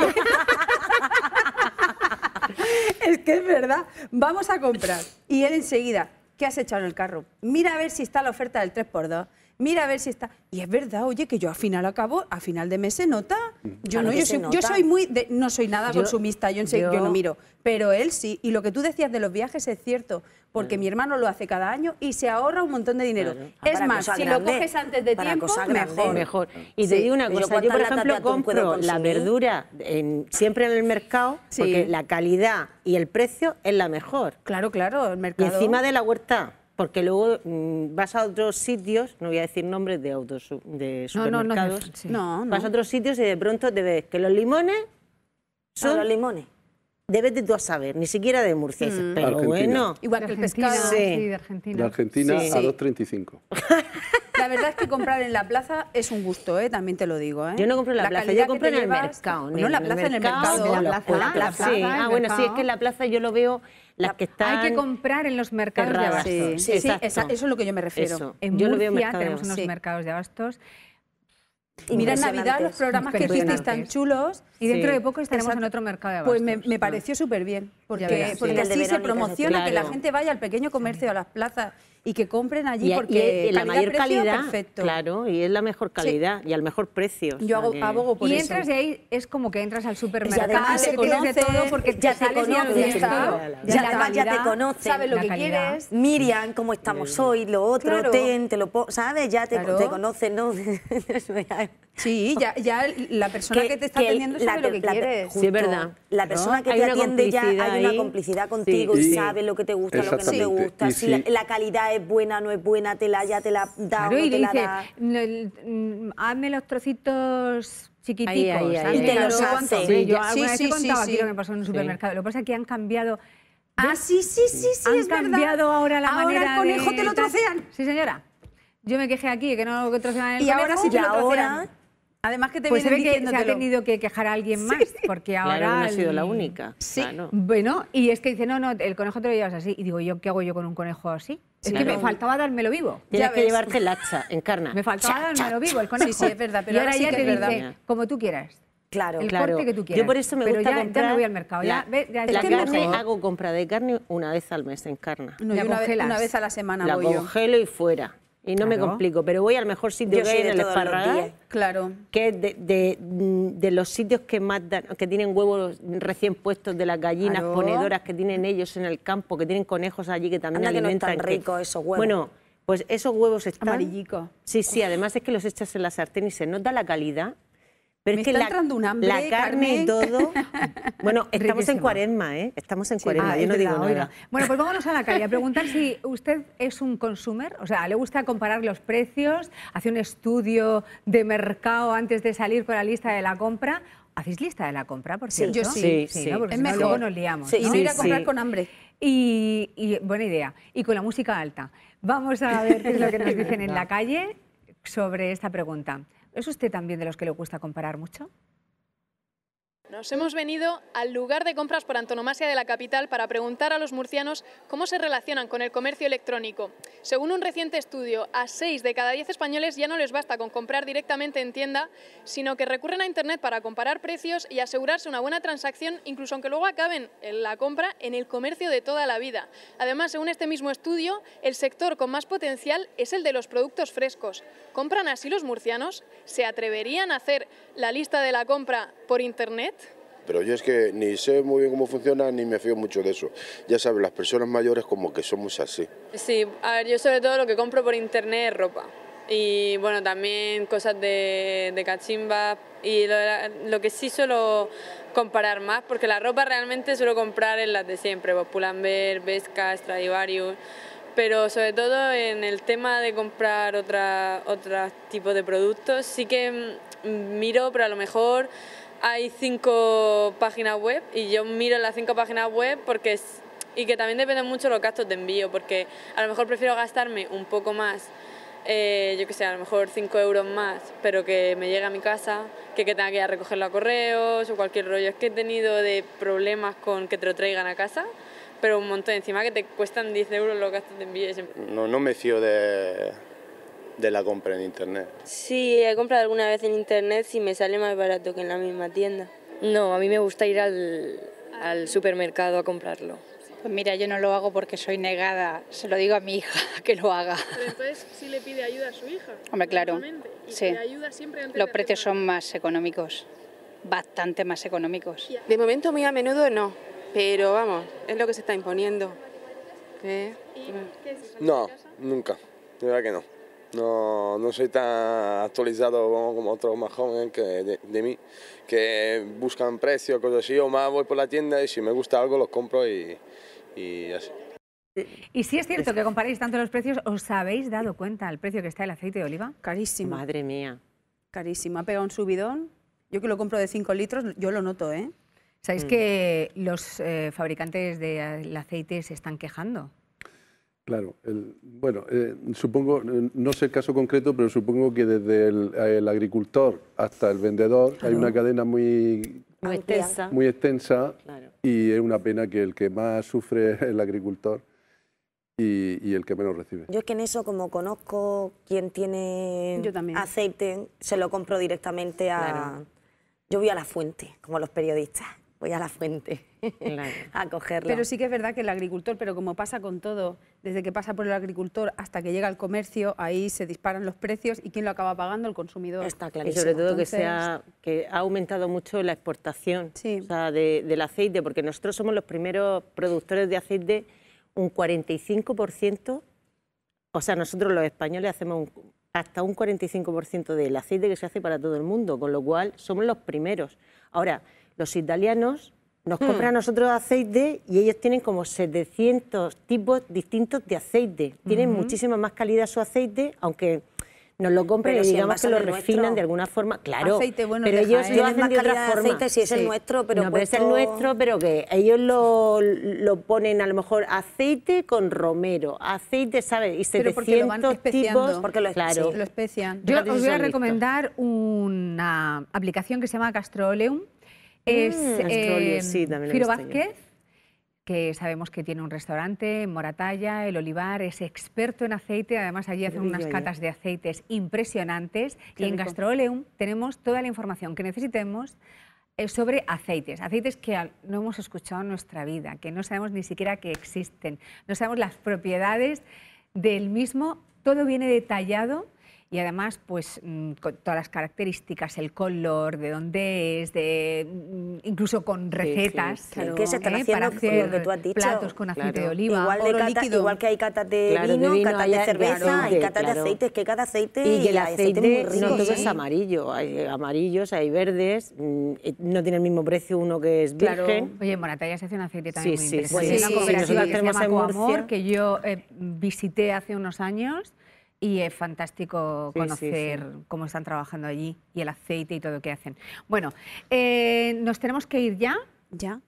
Es que es verdad. Vamos a comprar. Y él enseguida, ¿qué has echado en el carro? Mira a ver si está la oferta del 3x2. Mira a ver si está... Y es verdad, oye, que yo a final de mes se nota. Yo soy muy... no soy nada consumista, yo no miro. Pero él sí. Y lo que tú decías de los viajes es cierto. Porque mi hermano lo hace cada año y se ahorra un montón de dinero. Es más, si lo coges antes de tiempo, mejor. Y te digo una cosa, yo por ejemplo compro la verdura siempre en el mercado porque la calidad y el precio es la mejor. Claro, el mercado. Y encima de la huerta. Porque luego vas a otros sitios, no voy a decir nombres de supermercados, vas a otros sitios y de pronto te ves que los limones son... los limones. Debes de tú a saber, ni siquiera de Murcia. Pero Argentina. Bueno. Igual que el pescado. De Argentina. De Argentina a 2,35. La verdad es que comprar en la plaza es un gusto, también te lo digo. Yo no compro en la plaza, yo compro en el mercado. No, la plaza en el mercado. La plaza. Sí. Bueno, sí, es que en la plaza yo lo veo las que están... Hay que comprar en los mercados de abastos. Sí, eso es lo que yo me refiero. Eso. En yo Murcia lo veo tenemos unos mercados de abastos. Y mira en Navidad los programas que hicisteis tan chulos. Y dentro de poco estaremos en otro mercado de abastos. Pues me pareció súper bien, porque así se promociona que la gente vaya al pequeño comercio, a las plazas y que compren allí porque la mayor calidad, perfecto. Claro, y es la mejor calidad y al mejor precio. Yo abogo por eso. Y entras de ahí, es como que entras al supermercado, además te conoce de todo porque ya te conoces, además ya te conoces, sabes lo que quieres. Miriam, cómo estamos hoy, lo otro, te lo sabes, ya te conoces, ¿no? Sí, ya la persona que te está atendiendo sabe lo que quieres. Sí, es verdad. La persona que te atiende ya hay una complicidad contigo y sabe lo que te gusta, lo que no te gusta. Si la calidad es buena, no es buena, ya te la da o no te la da. Hazme los trocitos chiquiticos. Y te los hace. Yo alguna vez he contado aquí lo que me pasó en un supermercado. Lo que pasa es que han cambiado... sí, han cambiado ahora la manera de... Ahora el conejo te lo trocean. Sí, señora. Yo me quejé aquí que no lo troceaban el conejo. Y ahora sí te lo trocean. Además que te vienen diciendo que se ha tenido que quejar a alguien más, porque ahora... Claro, no ha sido la única. Sí, bueno, y es que dice, no, el conejo te lo llevas así. Y digo, ¿qué hago yo con un conejo así? Es que me faltaba dármelo vivo. Tienes que llevarte el hacha, encarna. Me faltaba dármelo vivo, el conejo. Sí, es verdad, pero y ahora ya te dice, como tú quieras. Claro, el corte que tú quieras. Yo por eso me gusta comprar... Ya me voy al mercado. La carne, hago compra de carne una vez al mes en Carna. No, yo una vez a la semana voy yo. La congelo y fuera. Y no me complico, pero voy al mejor sitio que hay en el Esparragal, que es de los sitios que más dan, que tienen huevos recién puestos de las gallinas ponedoras que tienen ellos en el campo, que tienen conejos allí que también alimentan. Que no están ricos esos huevos. Bueno, pues esos huevos están... Amarillicos. Sí, además es que los echas en la sartén y se nota la calidad. Pero me es que está entrando un hambre, la carne y todo... Bueno, estamos en Cuaresma, ¿eh? Estamos en Cuaresma, yo no digo nada. Bueno, pues vámonos a la calle a preguntar si usted es un consumer, o sea, le gusta comparar los precios, hace un estudio de mercado antes de salir con la lista de la compra. ¿Hacéis lista de la compra, por cierto? Yo sí. ¿no? Porque si no, luego nos liamos. Y no ir a comprar con hambre. Y buena idea. Y con la música alta. Vamos a ver qué es lo que nos dicen en la calle sobre esta pregunta. ¿Es usted también de los que le gusta comparar mucho? Nos hemos venido al lugar de compras por antonomasia de la capital para preguntar a los murcianos cómo se relacionan con el comercio electrónico. Según un reciente estudio, a 6 de cada 10 españoles ya no les basta con comprar directamente en tienda, sino que recurren a Internet para comparar precios y asegurarse una buena transacción, incluso aunque luego acaben en la compra en el comercio de toda la vida. Además, según este mismo estudio, el sector con más potencial es el de los productos frescos. ¿Compran así los murcianos? ¿Se atreverían a hacer la lista de la compra por Internet? Pero yo es que ni sé muy bien cómo funciona ni me fío mucho de eso. Ya sabes, las personas mayores como que somos así. Sí, a ver, yo sobre todo lo que compro por internet es ropa. Y bueno, también cosas de cachimba. Y lo que sí suelo comparar más, porque la ropa realmente suelo comprar en las de siempre, pues Pull&Bear, Bershka, Stradivarius. Pero sobre todo en el tema de comprar otros tipos de productos, sí que miro, pero a lo mejor hay 5 páginas web y yo miro las 5 páginas web y que también dependen mucho los gastos de envío, porque a lo mejor prefiero gastarme un poco más, yo que sé, a lo mejor 5 euros más, pero que me llegue a mi casa, que tenga que ir a recogerlo a correos o cualquier rollo. Es que he tenido de problemas con que te lo traigan a casa, pero un montón, encima que te cuestan 10 euros los gastos de envío. No me fío de la compra en internet. Sí, he comprado alguna vez en internet si me sale más barato que en la misma tienda. No, a mí me gusta ir al supermercado a comprarlo. Pues mira, yo no lo hago porque soy negada, se lo digo a mi hija que lo haga. Pero entonces sí le pide ayuda a su hija. Hombre, claro, y sí. le ayuda siempre antes Los precios son más económicos, bastante más económicos. De momento muy a menudo no, pero vamos, es lo que se está imponiendo. ¿Qué es? No, nunca, de verdad que no. No soy tan actualizado como otros más jóvenes de mí, que buscan precios, cosas así, o más voy por la tienda y si me gusta algo los compro y así. Y si es cierto que comparáis tanto los precios, ¿os habéis dado cuenta del precio que está el aceite de oliva? Carísimo. Madre mía. Carísimo. Ha pegado un subidón. Yo que lo compro de 5 litros, yo lo noto, ¿eh? ¿Sabéis que los fabricantes del aceite se están quejando? Claro, supongo, no sé el caso concreto, pero supongo que desde el agricultor hasta el vendedor hay una cadena muy extensa claro. Y es una pena que el que más sufre es el agricultor y el que menos recibe. Yo es que en eso, como conozco quien tiene aceite, se lo compro directamente a... Claro. Yo voy a la fuente, como los periodistas. Voy a la fuente claro. a cogerlo. Pero sí que es verdad que el agricultor, pero como pasa con todo, desde que pasa por el agricultor hasta que llega al comercio, ahí se disparan los precios y ¿quién lo acaba pagando? El consumidor. Está clarísimo. Y sobre todo entonces, que ha aumentado mucho la exportación o sea, del aceite, porque nosotros somos los primeros productores de aceite, un 45%, o sea, nosotros los españoles hacemos hasta un 45% del aceite que se hace para todo el mundo, con lo cual somos los primeros. Ahora, los italianos nos compran a nosotros aceite y ellos tienen como 700 tipos distintos de aceite. Tienen muchísima más calidad su aceite, aunque nos lo compren y digamos que lo refinan de alguna forma. Claro, aceite bueno, pero ellos lo hacen de otra forma. Aceite, si es el nuestro, pero no, pero es el nuestro, pero que ellos lo ponen a lo mejor aceite con romero, aceite, ¿sabes? Y 700 tipos. Porque lo especian. Yo os voy a recomendar una aplicación que se llama Gastroleum. Es Ciro Vázquez, que sabemos que tiene un restaurante en Moratalla, El Olivar, es experto en aceite, además allí hacen unas catas de aceites impresionantes. Qué y en rico. Gastroleum tenemos toda la información que necesitemos sobre aceites que no hemos escuchado en nuestra vida, que no sabemos ni siquiera que existen, no sabemos las propiedades del mismo, todo viene detallado. Y además, pues, con todas las características, el color, de dónde es, incluso con recetas claro. ¿Qué se están haciendo para hacer lo que tú has dicho? platos con aceite de oliva. Igual que hay catas de vino, catas de cerveza, hay catas de aceites, que cada aceite... Y el aceite no todo es amarillo, hay amarillos, hay verdes, no tiene el mismo precio uno que es virgen. Oye, en Moratalla se hace un aceite también muy interesante. Hay una cooperativa que se llama Coamor, que yo visité hace unos años. Y es fantástico conocer cómo están trabajando allí y el aceite y todo lo que hacen. Bueno, nos tenemos que ir ya. Ya.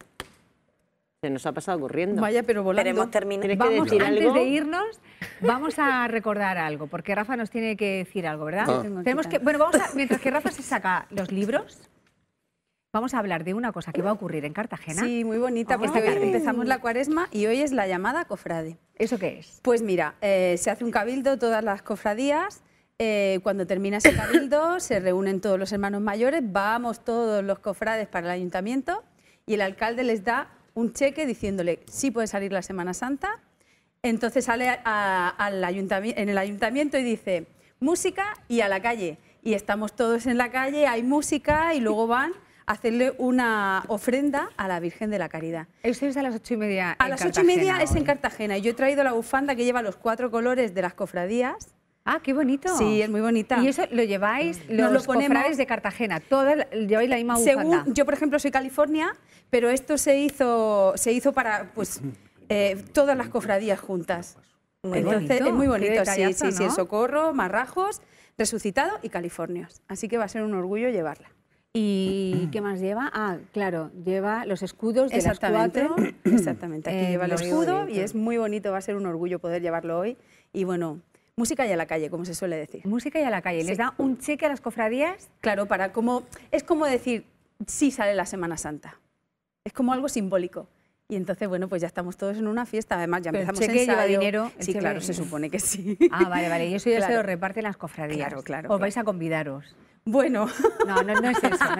Se nos ha pasado corriendo. Vaya, pero volando. Queremos terminar. Vamos, antes de irnos, vamos a recordar algo, porque Rafa nos tiene que decir algo, ¿verdad? Tenemos que, bueno, mientras que Rafa se saca los libros, Vamos a hablar de una cosa que va a ocurrir en Cartagena. Sí, muy bonita, porque hoy empezamos la Cuaresma y hoy es la llamada cofrade. ¿Eso qué es? Pues mira, se hace un cabildo todas las cofradías. Cuando termina ese cabildo se reúnen todos los hermanos mayores, vamos todos los cofrades para el ayuntamiento y el alcalde les da un cheque diciéndole sí puede salir la Semana Santa. Entonces sale en el ayuntamiento y dice música y a la calle. Y estamos todos en la calle, hay música y luego van a hacerle una ofrenda a la Virgen de la Caridad. Eso es a las 8:30 A las 8:30 es en Cartagena y yo he traído la bufanda que lleva los 4 colores de las cofradías. Ah, qué bonito. Sí, es muy bonita. ¿Y eso lo lleváis los cofrades de Cartagena? ¿Todos lleváis la misma bufanda? Yo, por ejemplo, soy California, pero esto se hizo para pues, todas las cofradías juntas. Entonces, es muy bonito, sí, el Socorro, Marrajos, Resucitado y Californios. Así que va a ser un orgullo llevarla. ¿Y qué más lleva? Ah, claro, lleva los escudos de las 4. Exactamente, aquí lleva el escudo y es muy bonito, va a ser un orgullo poder llevarlo hoy. Y bueno, música y a la calle, como se suele decir. Música y a la calle. ¿Les da un cheque a las cofradías? Claro, es como decir, sí sale la Semana Santa. Es como algo simbólico. Y entonces, bueno, pues ya estamos todos en una fiesta. Además, ya empezamos ensayo. ¿El cheque lleva dinero? Sí, claro, se supone que sí. Ah, vale. Y eso ya se lo reparten las cofradías. Claro. ¿Os vais a convidaros? Bueno. No es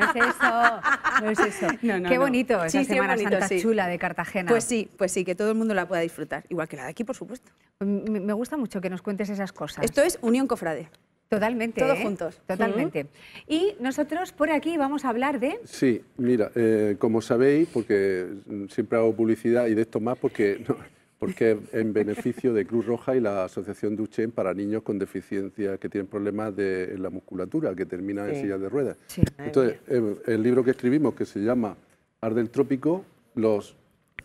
eso. No. Qué bonito esa Semana Santa chula de Cartagena. Pues sí, que todo el mundo la pueda disfrutar. Igual que la de aquí, por supuesto. Me gusta mucho que nos cuentes esas cosas. Esto es Unión Cofrade. Totalmente. Todos juntos. Totalmente. Y nosotros por aquí vamos a hablar de... Sí, mira, como sabéis, porque siempre hago publicidad y de esto más porque en beneficio de Cruz Roja y la Asociación Duchenne para niños con deficiencia que tienen problemas en la musculatura, que terminan en sillas de ruedas. Sí. Entonces, el libro que escribimos, que se llama Art del Trópico, los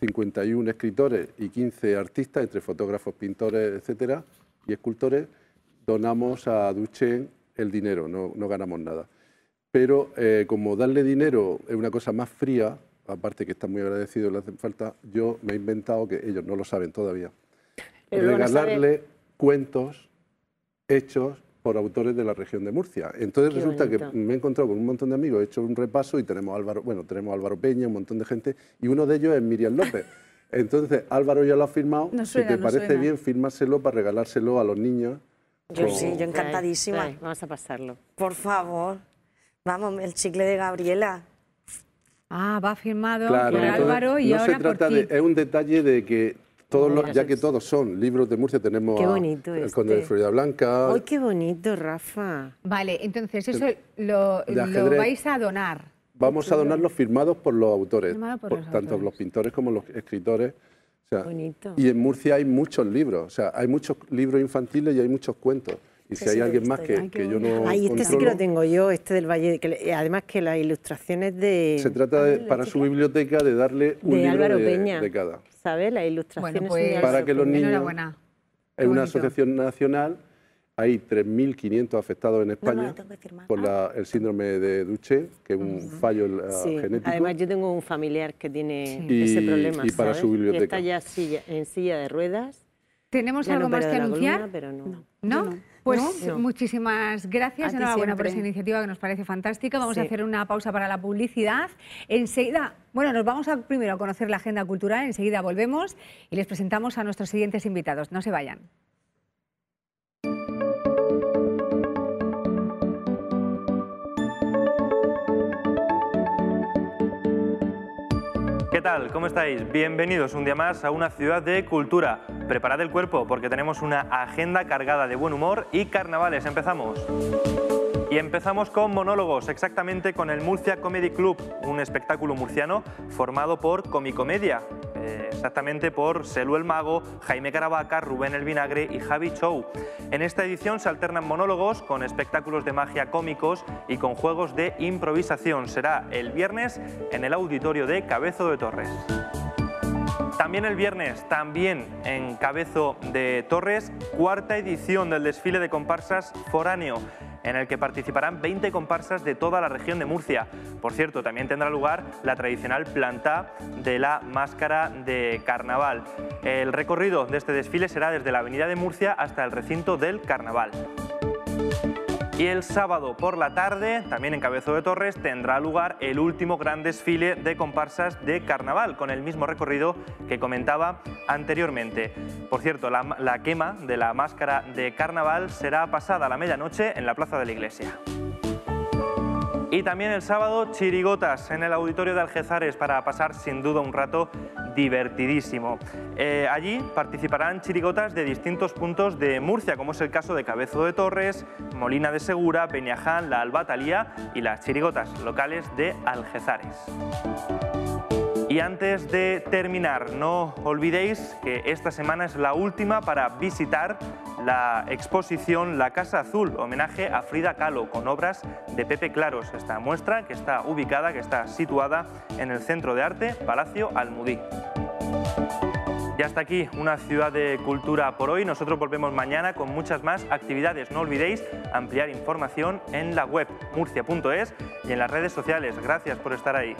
51 escritores y 15 artistas, entre fotógrafos, pintores, etcétera, y escultores, donamos a Duchenne el dinero, no ganamos nada. Pero como darle dinero es una cosa más fría, aparte que está muy agradecido, le hacen falta, yo me he inventado, que ellos no lo saben todavía, regalarle cuentos hechos por autores de la región de Murcia. Entonces resulta que me he encontrado con un montón de amigos, he hecho un repaso y tenemos a Álvaro Peña, un montón de gente, y uno de ellos es Miriam López. Entonces Álvaro ya lo ha firmado, si te parece bien, fírmaselo para regalárselo a los niños. Yo encantadísima. Vamos a pasarlo. Por favor. Vamos, el chicle de Gabriela. Ah, va firmado por Álvaro y no ahora se trata por ti. Es un detalle de que ya que todos son libros de Murcia, tenemos el Conde de Florida Blanca. ¡Ay, qué bonito, Rafa! Vale, entonces eso lo vais a donar. Vamos a donar los firmados por los autores, tanto los pintores como los escritores. O sea, y en Murcia hay muchos libros, o sea, hay muchos libros infantiles y hay muchos cuentos. Y si hay alguien más que yo no este sí que lo tengo yo, este del Valle, además que las ilustraciones de... Se trata para su biblioteca de darle un libro de cada. ¿Sabes? Las ilustraciones pues, para que los niños... Enhorabuena. Es una asociación nacional, hay 3.500 afectados en España por el síndrome de Duchenne, que es un fallo genético. Además yo tengo un familiar que tiene ese problema, y para su biblioteca. Y está ya en silla de ruedas. ¿Tenemos algo más que anunciar? Pero no. ¿No? Pues muchísimas gracias, enhorabuena por esa iniciativa que nos parece fantástica. Vamos a hacer una pausa para la publicidad. Enseguida, nos vamos primero a conocer la agenda cultural, enseguida volvemos y les presentamos a nuestros siguientes invitados. No se vayan. ¿Qué tal? ¿Cómo estáis? Bienvenidos un día más a una ciudad de cultura. Preparad el cuerpo porque tenemos una agenda cargada de buen humor y carnavales. ¡Empezamos! Y empezamos con monólogos, exactamente con el Murcia Comedy Club, un espectáculo murciano formado por Comicomedia, exactamente por Selu el Mago, Jaime Caravaca, Rubén el Vinagre y Javi Chou. En esta edición se alternan monólogos con espectáculos de magia cómicos y con juegos de improvisación. Será el viernes en el auditorio de Cabezo de Torres. También el viernes, también en Cabezo de Torres, cuarta edición del desfile de comparsas foráneo, en el que participarán 20 comparsas de toda la región de Murcia. Por cierto, también tendrá lugar la tradicional plantá de la máscara de carnaval. El recorrido de este desfile será desde la avenida de Murcia hasta el recinto del carnaval. Y el sábado por la tarde, también en Cabezo de Torres, tendrá lugar el último gran desfile de comparsas de carnaval, con el mismo recorrido que comentaba anteriormente. Por cierto, la quema de la máscara de carnaval será pasada a la medianoche en la plaza de la iglesia. Y también el sábado, chirigotas en el auditorio de Algezares para pasar sin duda un rato divertidísimo. Allí participarán chirigotas de distintos puntos de Murcia, como es el caso de Cabezo de Torres, Molina de Segura, Beniaján, La Albatalía y las chirigotas locales de Algezares. Y antes de terminar, no olvidéis que esta semana es la última para visitar la exposición La Casa Azul, homenaje a Frida Kahlo, con obras de Pepe Claros. Esta muestra que está ubicada, que está situada en el Centro de Arte Palacio Almudí. Y hasta aquí una ciudad de cultura por hoy. Nosotros volvemos mañana con muchas más actividades. No olvidéis ampliar información en la web murcia.es y en las redes sociales. Gracias por estar ahí.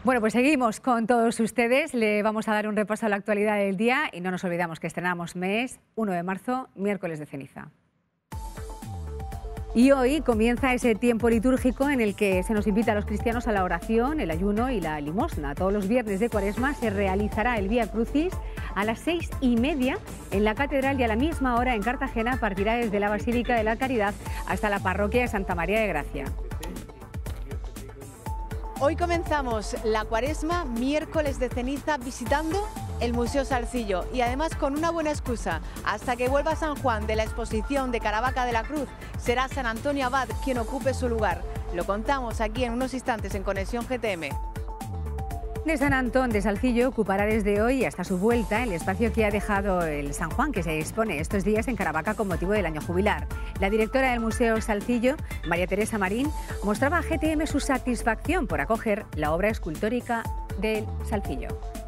Bueno, pues seguimos con todos ustedes. Le vamos a dar un repaso a la actualidad del día y no nos olvidamos que estrenamos mes 1 de marzo, miércoles de ceniza. Y hoy comienza ese tiempo litúrgico en el que se nos invita a los cristianos a la oración, el ayuno y la limosna. Todos los viernes de Cuaresma se realizará el Vía Crucis a las 6:30 en la Catedral y a la misma hora en Cartagena partirá desde la Basílica de la Caridad hasta la Parroquia de Santa María de Gracia. Hoy comenzamos la Cuaresma, miércoles de ceniza, visitando el Museo Salcillo y además con una buena excusa. Hasta que vuelva San Juan de la exposición de Caravaca de la Cruz, será San Antonio Abad quien ocupe su lugar. Lo contamos aquí en unos instantes en Conexión GTM. De San Antón de Salcillo ocupará desde hoy hasta su vuelta el espacio que ha dejado el San Juan, que se expone estos días en Caravaca con motivo del año jubilar. La directora del Museo Salcillo, María Teresa Marín, mostraba a GTM su satisfacción por acoger la obra escultórica del Salcillo.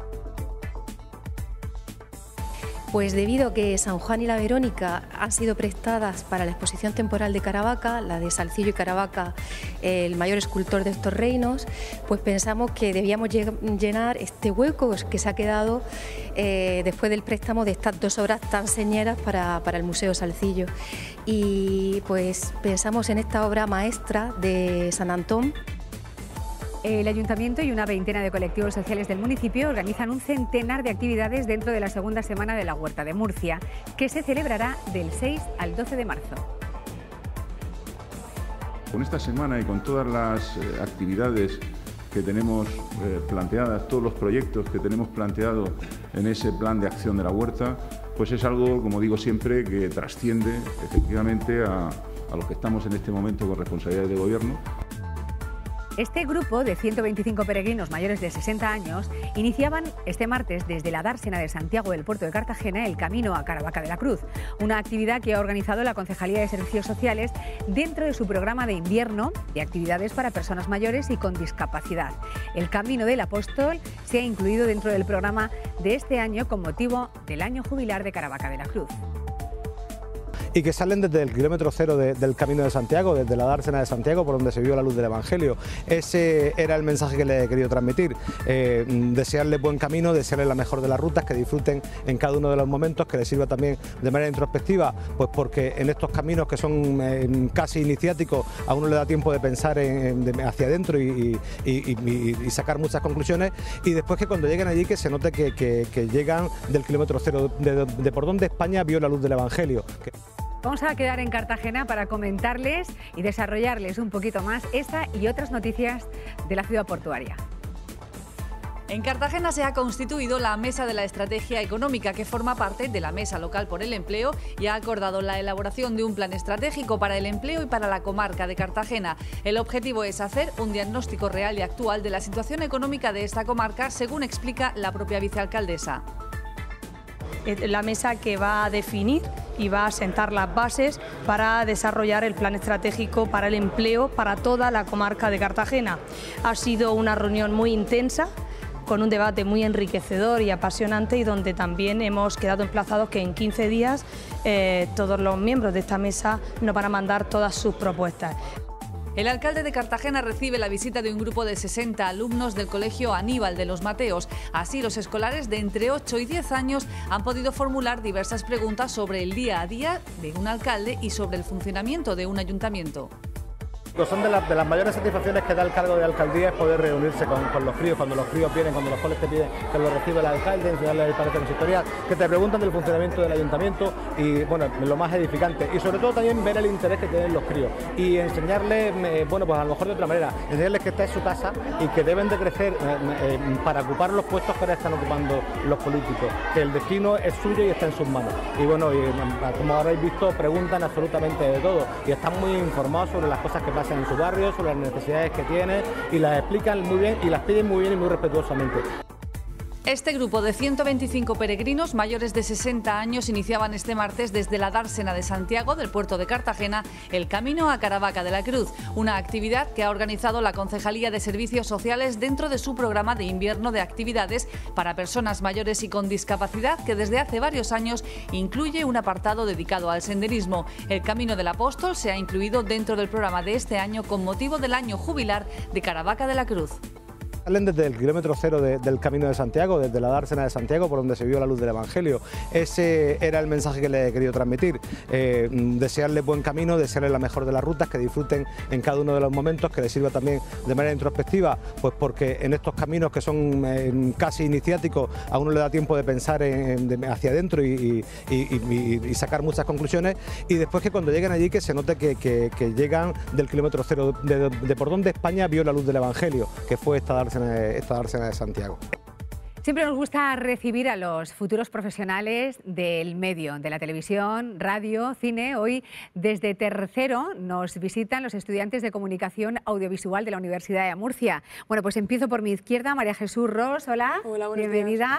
Pues debido a que San Juan y la Verónica han sido prestadas para la exposición temporal de Caravaca, la de Salcillo y Caravaca, el mayor escultor de estos reinos, pues pensamos que debíamos llenar este hueco que se ha quedado después del préstamo de estas dos obras tan señeras para el Museo Salcillo. Y pues pensamos en esta obra maestra de San Antón. El Ayuntamiento y una veintena de colectivos sociales del municipio organizan un centenar de actividades dentro de la segunda semana de la Huerta de Murcia, que se celebrará del 6 al 12 de marzo. Con esta semana y con todas las actividades que tenemos planteadas, todos los proyectos que tenemos planteados en ese plan de acción de la Huerta, pues es algo, como digo siempre, que trasciende efectivamente a los que estamos en este momento con responsabilidades de gobierno. Este grupo de 125 peregrinos mayores de 60 años iniciaban este martes desde la dársena de Santiago del puerto de Cartagena el camino a Caravaca de la Cruz, una actividad que ha organizado la Concejalía de Servicios Sociales dentro de su programa de invierno de actividades para personas mayores y con discapacidad. El Camino del Apóstol se ha incluido dentro del programa de este año con motivo del año jubilar de Caravaca de la Cruz. Y que salen desde el kilómetro cero del Camino de Santiago, desde la dársena de Santiago, por donde se vio la luz del Evangelio. Ese era el mensaje que le he querido transmitir, desearles buen camino, desearles la mejor de las rutas, que disfruten en cada uno de los momentos, que les sirva también de manera introspectiva, pues porque en estos caminos que son casi iniciáticos, a uno le da tiempo de pensar hacia adentro y sacar muchas conclusiones, y después que cuando lleguen allí que se note que llegan del kilómetro cero, de por donde España vio la luz del Evangelio. Vamos a quedar en Cartagena para comentarles y desarrollarles un poquito más esta y otras noticias de la ciudad portuaria. En Cartagena se ha constituido la Mesa de la Estrategia Económica, que forma parte de la Mesa Local por el Empleo y ha acordado la elaboración de un plan estratégico para el empleo y para la comarca de Cartagena. El objetivo es hacer un diagnóstico real y actual de la situación económica de esta comarca, según explica la propia vicealcaldesa. La mesa que va a definir y va a sentar las bases para desarrollar el plan estratégico para el empleo para toda la comarca de Cartagena. Ha sido una reunión muy intensa, con un debate muy enriquecedor y apasionante, y donde también hemos quedado emplazados que en 15 días todos los miembros de esta mesa nos van a mandar todas sus propuestas. El alcalde de Cartagena recibe la visita de un grupo de 60 alumnos del Colegio Aníbal de los Mateos. Así, los escolares de entre 8 y 10 años han podido formular diversas preguntas sobre el día a día de un alcalde y sobre el funcionamiento de un ayuntamiento. Son de las mayores satisfacciones que da el cargo de alcaldía, es poder reunirse con los críos, cuando los críos vienen, cuando los coles te piden que los reciba el alcalde, enseñarles el parecer consistorial, que te preguntan del funcionamiento del ayuntamiento y, bueno, lo más edificante. Y sobre todo también ver el interés que tienen los críos y enseñarles, bueno, pues a lo mejor de otra manera, enseñarles que esta es su casa y que deben de crecer para ocupar los puestos que ahora están ocupando los políticos, que el destino es suyo y está en sus manos. Y bueno, como habréis visto, preguntan absolutamente de todo y están muy informados sobre las cosas que pasan en su barrio, sobre las necesidades que tiene, y las explican muy bien y las piden muy bien y muy respetuosamente. Este grupo de 125 peregrinos mayores de 60 años iniciaban este martes desde la dársena de Santiago del puerto de Cartagena el camino a Caravaca de la Cruz, una actividad que ha organizado la Concejalía de Servicios Sociales dentro de su programa de invierno de actividades para personas mayores y con discapacidad, que desde hace varios años incluye un apartado dedicado al senderismo. El Camino del Apóstol se ha incluido dentro del programa de este año con motivo del año jubilar de Caravaca de la Cruz. Salen desde el kilómetro cero del Camino de Santiago, desde la dársena de Santiago, por donde se vio la luz del Evangelio. Ese era el mensaje que le he querido transmitir. Desearle buen camino, desearle la mejor de las rutas, que disfruten en cada uno de los momentos, que les sirva también de manera introspectiva, pues porque en estos caminos que son casi iniciáticos, a uno le da tiempo de pensar hacia adentro y sacar muchas conclusiones, y después que cuando lleguen allí que se note que llegan del kilómetro cero, de por donde España vio la luz del Evangelio, que fue esta dársena de Santiago. Siempre nos gusta recibir a los futuros profesionales del medio, de la televisión, radio, cine. Hoy, desde tercero, nos visitan los estudiantes de Comunicación Audiovisual de la Universidad de Murcia. Bueno, pues empiezo por mi izquierda, María Jesús Ros, hola. Hola, bienvenida.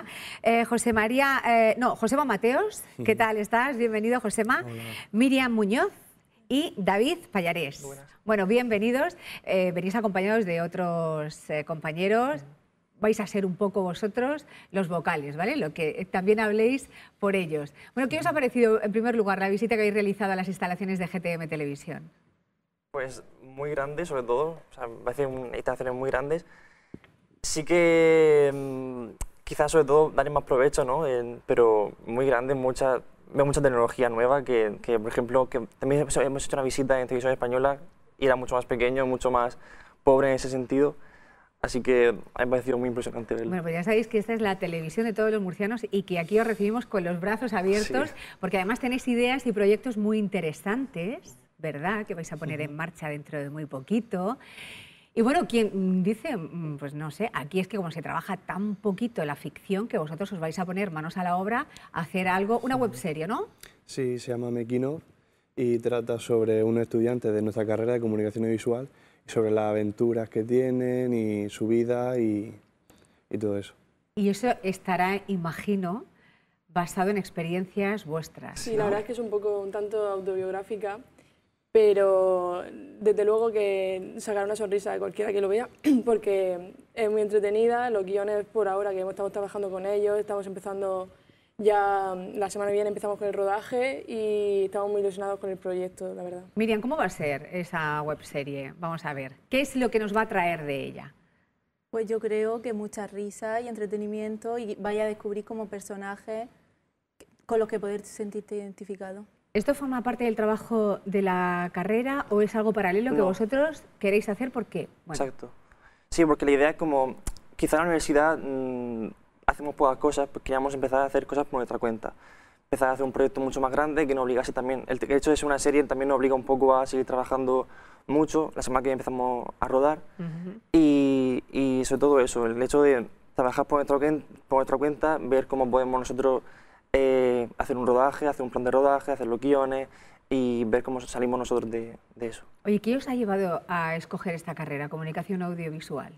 Josema Mateos, ¿qué tal estás? Bienvenido, Josema. Hola. Miriam Muñoz y David Pallarés. Buenas. Bueno, bienvenidos. Venís acompañados de otros compañeros. Vais a ser un poco vosotros los vocales, ¿vale? Lo que también habléis por ellos. Bueno, ¿qué os ha parecido, en primer lugar, la visita que habéis realizado a las instalaciones de GTM Televisión? Pues muy grande, sobre todo. O sea, me parecen instalaciones muy grandes. Sí que quizás, sobre todo, daré más provecho, ¿no? Pero muy grande, veo mucha tecnología nueva que, por ejemplo, que también hemos hecho una visita en Televisión Española y era mucho más pequeño, mucho más pobre en ese sentido. Así que me ha parecido muy impresionante verlo. Bueno, pues ya sabéis que esta es la televisión de todos los murcianos y que aquí os recibimos con los brazos abiertos, porque además tenéis ideas y proyectos muy interesantes, ¿verdad?, que vais a poner en marcha dentro de muy poquito. Y bueno, quien dice, pues no sé, aquí es que como se trabaja tan poquito la ficción, que vosotros os vais a poner manos a la obra a hacer algo, una webserie, ¿no? Sí, se llama Mequino y trata sobre un estudiante de nuestra carrera de comunicación audiovisual, sobre las aventuras que tienen y su vida y todo eso. Y eso estará, imagino, basado en experiencias vuestras. Sí, ¿no? La verdad es que es un tanto autobiográfica, pero desde luego que sacará una sonrisa de cualquiera que lo vea, porque es muy entretenida. Los guiones por ahora que estamos trabajando con ellos, estamos empezando ya la semana que viene, empezamos con el rodaje y estamos muy ilusionados con el proyecto, la verdad. Miriam, ¿cómo va a ser esa webserie? Vamos a ver, ¿qué es lo que nos va a traer de ella? Pues yo creo que mucha risa y entretenimiento y vaya a descubrir como personajes con los que poder sentirte identificado. ¿Esto forma parte del trabajo de la carrera o es algo paralelo que vosotros queréis hacer? ¿Por qué? Bueno. Exacto. Sí, porque la idea es como, quizá en la universidad hacemos pocas cosas, pues queríamos empezar a hacer cosas por nuestra cuenta. Empezar a hacer un proyecto mucho más grande que nos obligase también. El hecho de ser una serie también nos obliga un poco a seguir trabajando mucho. La semana que viene empezamos a rodar y sobre todo eso, el hecho de trabajar por nuestra cuenta, ver cómo podemos nosotros hacer un rodaje, hacer un plan de rodaje, hacer los guiones y ver cómo salimos nosotros de eso. Oye, ¿qué os ha llevado a escoger esta carrera, comunicación audiovisual?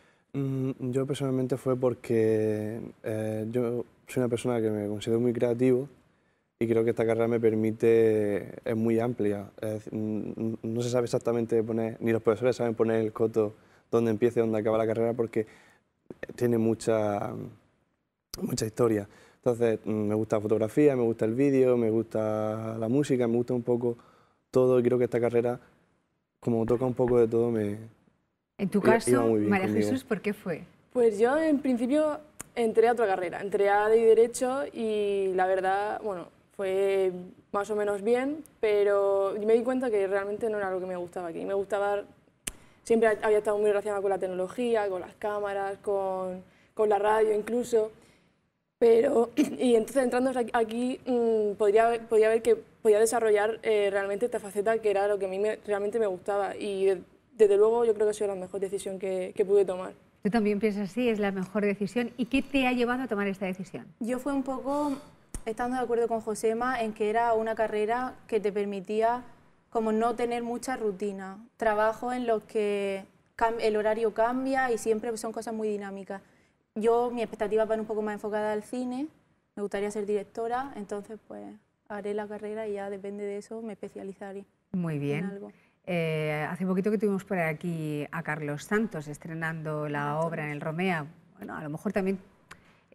Yo personalmente fue porque yo soy una persona que me considero muy creativo y creo que esta carrera me permite, es muy amplia. No se sabe exactamente poner, ni los profesores saben poner el coto donde empieza y donde acaba la carrera porque tiene mucha historia. Entonces me gusta la fotografía, me gusta el vídeo, me gusta la música, me gusta un poco todo y creo que esta carrera, como toca un poco de todo, En tu caso, María Jesús, ¿por qué fue? Pues yo en principio entré a otra carrera, entré a Derecho y la verdad, bueno, fue más o menos bien, pero me di cuenta que realmente no era lo que me gustaba aquí. Me gustaba, siempre había estado muy relacionada con la tecnología, con las cámaras, con la radio incluso, pero, y entonces entrando aquí podía ver que podía desarrollar realmente esta faceta que era lo que a mí realmente me gustaba y desde luego yo creo que ha sido la mejor decisión que pude tomar. ¿Tú también piensas así? ¿Es la mejor decisión? ¿Y qué te ha llevado a tomar esta decisión? Yo fui un poco estando de acuerdo con Josema en que era una carrera que te permitía como no tener mucha rutina. Trabajo en los que el horario cambia y siempre son cosas muy dinámicas. Mi expectativa va un poco más enfocada al cine, me gustaría ser directora, entonces pues haré la carrera y ya depende de eso me especializaré. Muy bien. En algo. Hace poquito que tuvimos por aquí a Carlos Santos estrenando la obra en el Romea. Bueno, a lo mejor también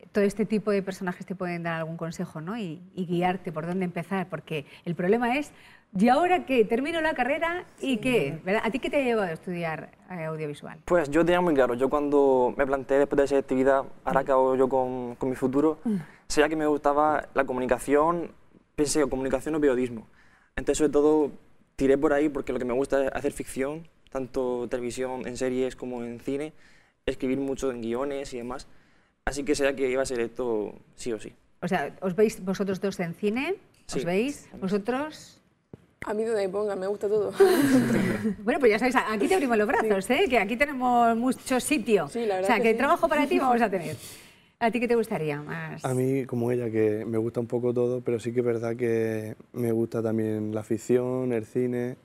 todo este tipo de personajes te pueden dar algún consejo, ¿no? Y guiarte por dónde empezar, porque el problema es, ¿y ahora qué? ¿Termino la carrera y qué? ¿Verdad? ¿A ti qué te ha llevado a estudiar audiovisual? Pues yo tenía muy claro, yo cuando me planteé después de esa actividad, ahora qué hago yo con mi futuro, sabía que me gustaba la comunicación, pensé, comunicación o periodismo. Entonces, sobre todo, tiré por ahí porque lo que me gusta es hacer ficción, tanto televisión, en series como en cine, escribir mucho en guiones y demás. Así que sabía que iba a ser esto sí o sí. O sea, ¿os veis vosotros dos en cine? ¿Os Sí. veis? ¿Vosotros? A mí donde me pongan, me gusta todo. Bueno, pues ya sabéis, aquí te abrimos los brazos, ¿eh? Que aquí tenemos mucho sitio. Sí, la verdad o sea, que que sí. trabajo para ti vamos a tener. ¿A ti qué te gustaría más? A mí, como ella, que me gusta un poco todo, pero sí que es verdad que me gusta también la ficción, el cine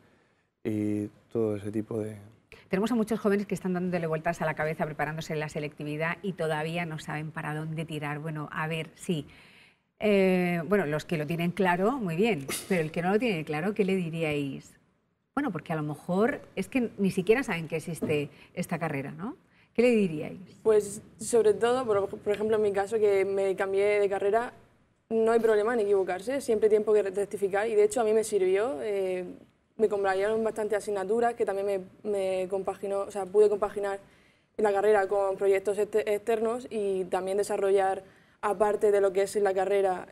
y todo ese tipo de... Tenemos a muchos jóvenes que están dándole vueltas a la cabeza preparándose en la selectividad y todavía no saben para dónde tirar. Bueno, a ver, sí. Bueno, los que lo tienen claro, muy bien, pero el que no lo tiene claro, ¿qué le diríais? Bueno, porque a lo mejor es que ni siquiera saben que existe esta carrera, ¿no? ¿Qué le diríais? Pues sobre todo, por ejemplo, en mi caso, que me cambié de carrera, no hay problema en equivocarse, siempre hay tiempo que rectificar y de hecho a mí me sirvió. Me compraron bastantes asignaturas que también me compaginó, o sea, pude compaginar la carrera con proyectos externos y también desarrollar, aparte de lo que es la carrera,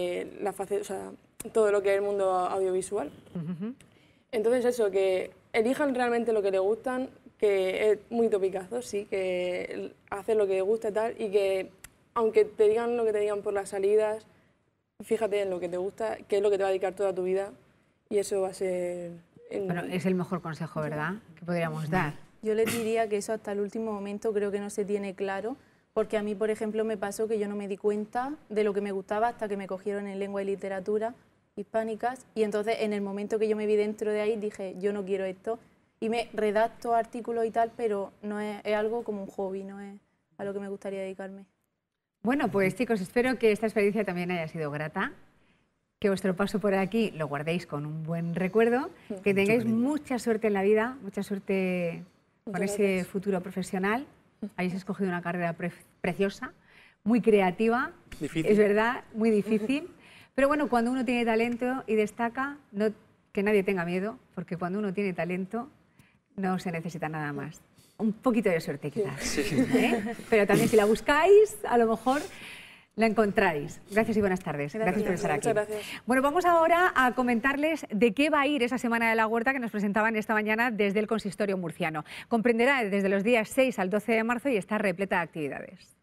o sea, todo lo que es el mundo audiovisual. Entonces eso, que elijan realmente lo que les gustan, que es muy topicazo, sí, que hacer lo que les gusta y tal, y que aunque te digan lo que te digan por las salidas, fíjate en lo que te gusta, que es lo que te va a dedicar toda tu vida, y eso va a ser... Bueno, es el mejor consejo, ¿verdad?, que podríamos dar. Yo les diría que eso hasta el último momento creo que no se tiene claro, porque a mí, por ejemplo, me pasó que yo no me di cuenta de lo que me gustaba hasta que me cogieron en lengua y literatura hispánicas, y entonces en el momento que yo me vi dentro de ahí dije, yo no quiero esto, y me redacto artículos y tal, pero no es algo como un hobby, no es a lo que me gustaría dedicarme. Bueno, pues chicos, espero que esta experiencia también haya sido grata, que vuestro paso por aquí lo guardéis con un buen recuerdo, que tengáis mucha suerte en la vida, mucha suerte con ese futuro profesional. Habéis escogido una carrera preciosa, muy creativa, Difícil. es verdad, muy difícil, pero bueno, cuando uno tiene talento y destaca, que nadie tenga miedo, porque cuando uno tiene talento no se necesita nada más. Un poquito de suerte quizás, Sí. ¿eh? Pero también si la buscáis, a lo mejor la encontráis. Gracias y buenas tardes. Gracias por estar aquí. Muchas gracias. Bueno, vamos ahora a comentarles de qué va a ir esa Semana de la Huerta que nos presentaban esta mañana desde el Consistorio murciano. Comprenderá desde los días 6 al 12 de marzo y está repleta de actividades.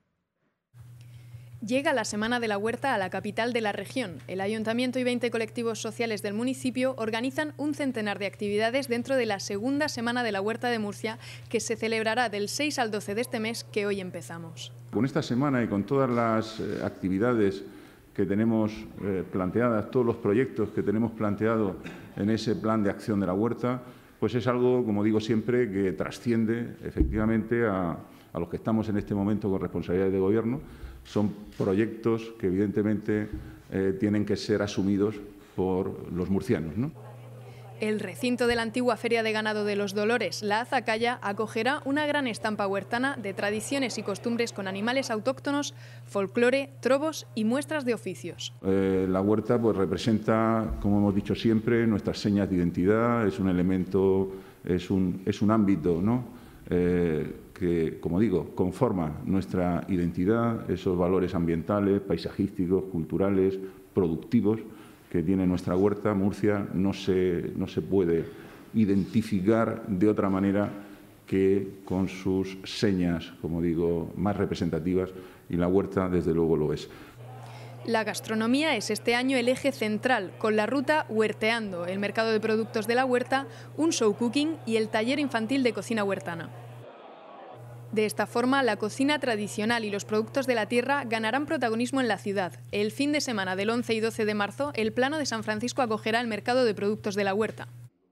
Llega la Semana de la Huerta a la capital de la región. El Ayuntamiento y 20 colectivos sociales del municipio organizan un centenar de actividades dentro de la segunda Semana de la Huerta de Murcia, que se celebrará del 6 al 12 de este mes que hoy empezamos. Con esta semana y con todas las actividades que tenemos planteadas, todos los proyectos que tenemos planteado en ese plan de acción de la huerta, pues es algo, como digo siempre, que trasciende efectivamente a los que estamos en este momento con responsabilidades de gobierno. Son proyectos que evidentemente tienen que ser asumidos por los murcianos, ¿no? El recinto de la antigua Feria de Ganado de los Dolores, la Azacaya, acogerá una gran estampa huertana de tradiciones y costumbres con animales autóctonos, folclore, trovos y muestras de oficios. La huerta pues representa, como hemos dicho siempre, nuestras señas de identidad, es un elemento, es un ámbito, ¿no?, que, como digo, conforma nuestra identidad, esos valores ambientales, paisajísticos, culturales, productivos que tiene nuestra huerta. Murcia no se puede identificar de otra manera que con sus señas, como digo, más representativas, y la huerta desde luego lo es. La gastronomía es este año el eje central, con la ruta Huerteando, el mercado de productos de la huerta, un show cooking y el taller infantil de cocina huertana. De esta forma, la cocina tradicional y los productos de la tierra ganarán protagonismo en la ciudad. El fin de semana del 11 y 12 de marzo, el Plano de San Francisco acogerá el mercado de productos de la huerta.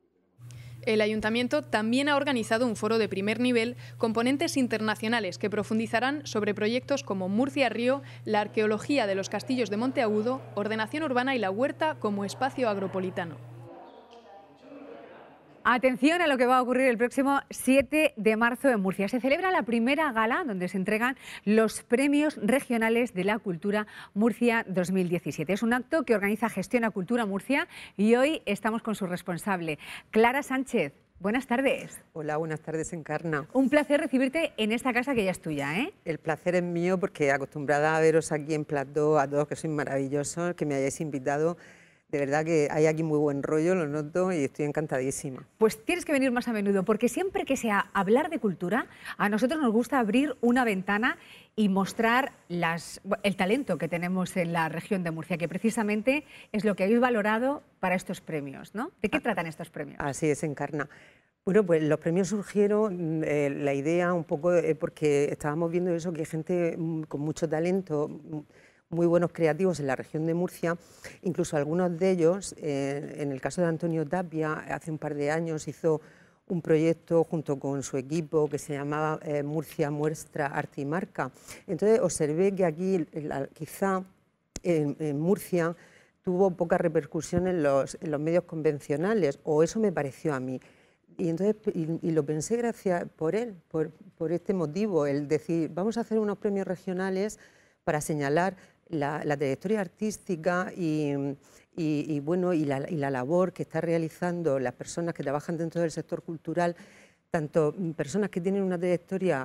El Ayuntamiento también ha organizado un foro de primer nivel con ponentes internacionales que profundizarán sobre proyectos como Murcia Río, la arqueología de los castillos de Monteagudo, ordenación urbana y la huerta como espacio agropolitano. Atención a lo que va a ocurrir el próximo 7 de marzo en Murcia. Se celebra la primera gala donde se entregan los premios regionales de la cultura Murcia 2017. Es un acto que organiza Gestiona Cultura Murcia y hoy estamos con su responsable, Clara Sánchez. Buenas tardes. Hola, buenas tardes, Encarna. Un placer recibirte en esta casa que ya es tuya, ¿eh? El placer es mío porque acostumbrada a veros aquí en Plató, a todos que sois maravillosos, que me hayáis invitado. De verdad que hay aquí muy buen rollo, lo noto y estoy encantadísima. Pues tienes que venir más a menudo, porque siempre que sea hablar de cultura, a nosotros nos gusta abrir una ventana y mostrar el talento que tenemos en la región de Murcia, que precisamente es lo que habéis valorado para estos premios, ¿no? ¿De qué tratan estos premios? Así es, Encarna. Bueno, pues los premios surgieron, la idea un poco porque estábamos viendo eso, que hay gente con mucho talento, muy buenos creativos en la región de Murcia, incluso algunos de ellos, en el caso de Antonio Tapia, hace un par de años hizo un proyecto junto con su equipo que se llamaba Murcia Muestra Arte y Marca. Entonces observé que aquí quizá en Murcia tuvo poca repercusión en los medios convencionales, o eso me pareció a mí. Y entonces y lo pensé gracias por él, por este motivo, el decir, vamos a hacer unos premios regionales para señalar la trayectoria artística y la labor que están realizando las personas que trabajan dentro del sector cultural, tanto personas que tienen una trayectoria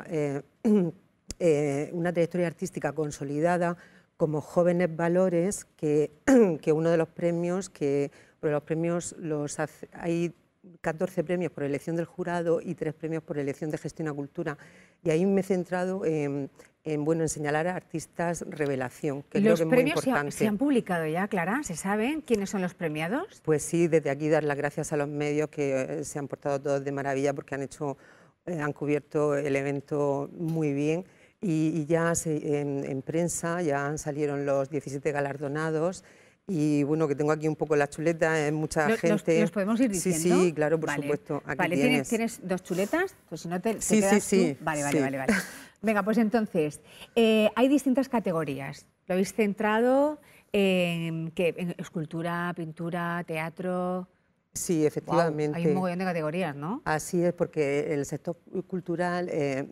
artística consolidada, como jóvenes valores, que uno de los premios, hay 14 premios por elección del jurado y 3 premios por elección de Gestión a Cultura. Y ahí me he centrado en señalar a artistas revelación, que creo que es muy importante. ¿Los premios se han publicado ya, Clara? ¿Se saben quiénes son los premiados? Pues sí, desde aquí dar las gracias a los medios que se han portado todos de maravilla porque han cubierto el evento muy bien. Y ya en prensa ya salieron los 17 galardonados. Y bueno, que tengo aquí un poco la chuleta, mucha gente. ¿Los podemos ir diciendo? Sí, claro, por supuesto. Aquí vale, ¿tienes 2 chuletas? Pues si no te quedas tú. Vale. Venga, pues entonces, hay distintas categorías. Lo habéis centrado en escultura, pintura, teatro. Sí, efectivamente. Wow, hay un mogollón de categorías, ¿no? Así es, porque el sector cultural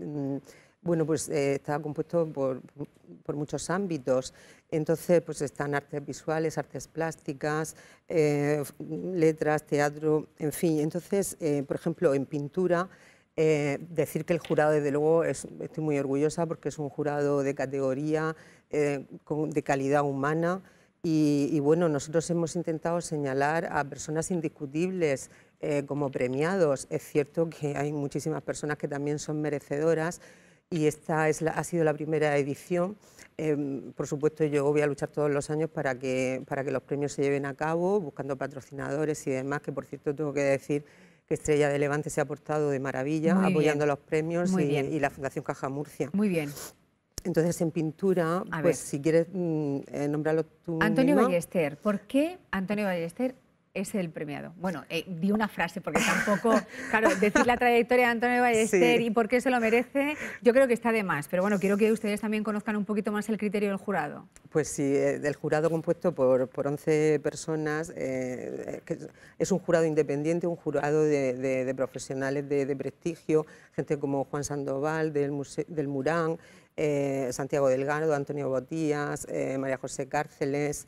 está compuesto por muchos ámbitos. Entonces, pues están artes visuales, artes plásticas, letras, teatro, en fin. Entonces, por ejemplo, en pintura, decir que el jurado, desde luego, estoy muy orgullosa porque es un jurado de categoría, de calidad humana. Y bueno, nosotros hemos intentado señalar a personas indiscutibles como premiados. Es cierto que hay muchísimas personas que también son merecedoras, y esta ha sido la primera edición. Por supuesto, yo voy a luchar todos los años para que los premios se lleven a cabo, buscando patrocinadores y demás, que por cierto tengo que decir que Estrella de Levante se ha portado de maravilla, apoyando los premios y la Fundación Caja Murcia. Muy bien. Entonces, en pintura, pues si quieres nombrarlo tú Antonio misma. Ballester. ¿Por qué Antonio Ballester es el premiado? Bueno, di una frase, porque tampoco, claro, decir la trayectoria de Antonio Ballester y por qué se lo merece, yo creo que está de más. Pero bueno, quiero que ustedes también conozcan un poquito más el criterio del jurado. Pues sí, del jurado compuesto por 11 personas, es un jurado independiente, un jurado de profesionales de prestigio, gente como Juan Sandoval, del Murán, Santiago Delgado, Antonio Botías, María José Cárceles.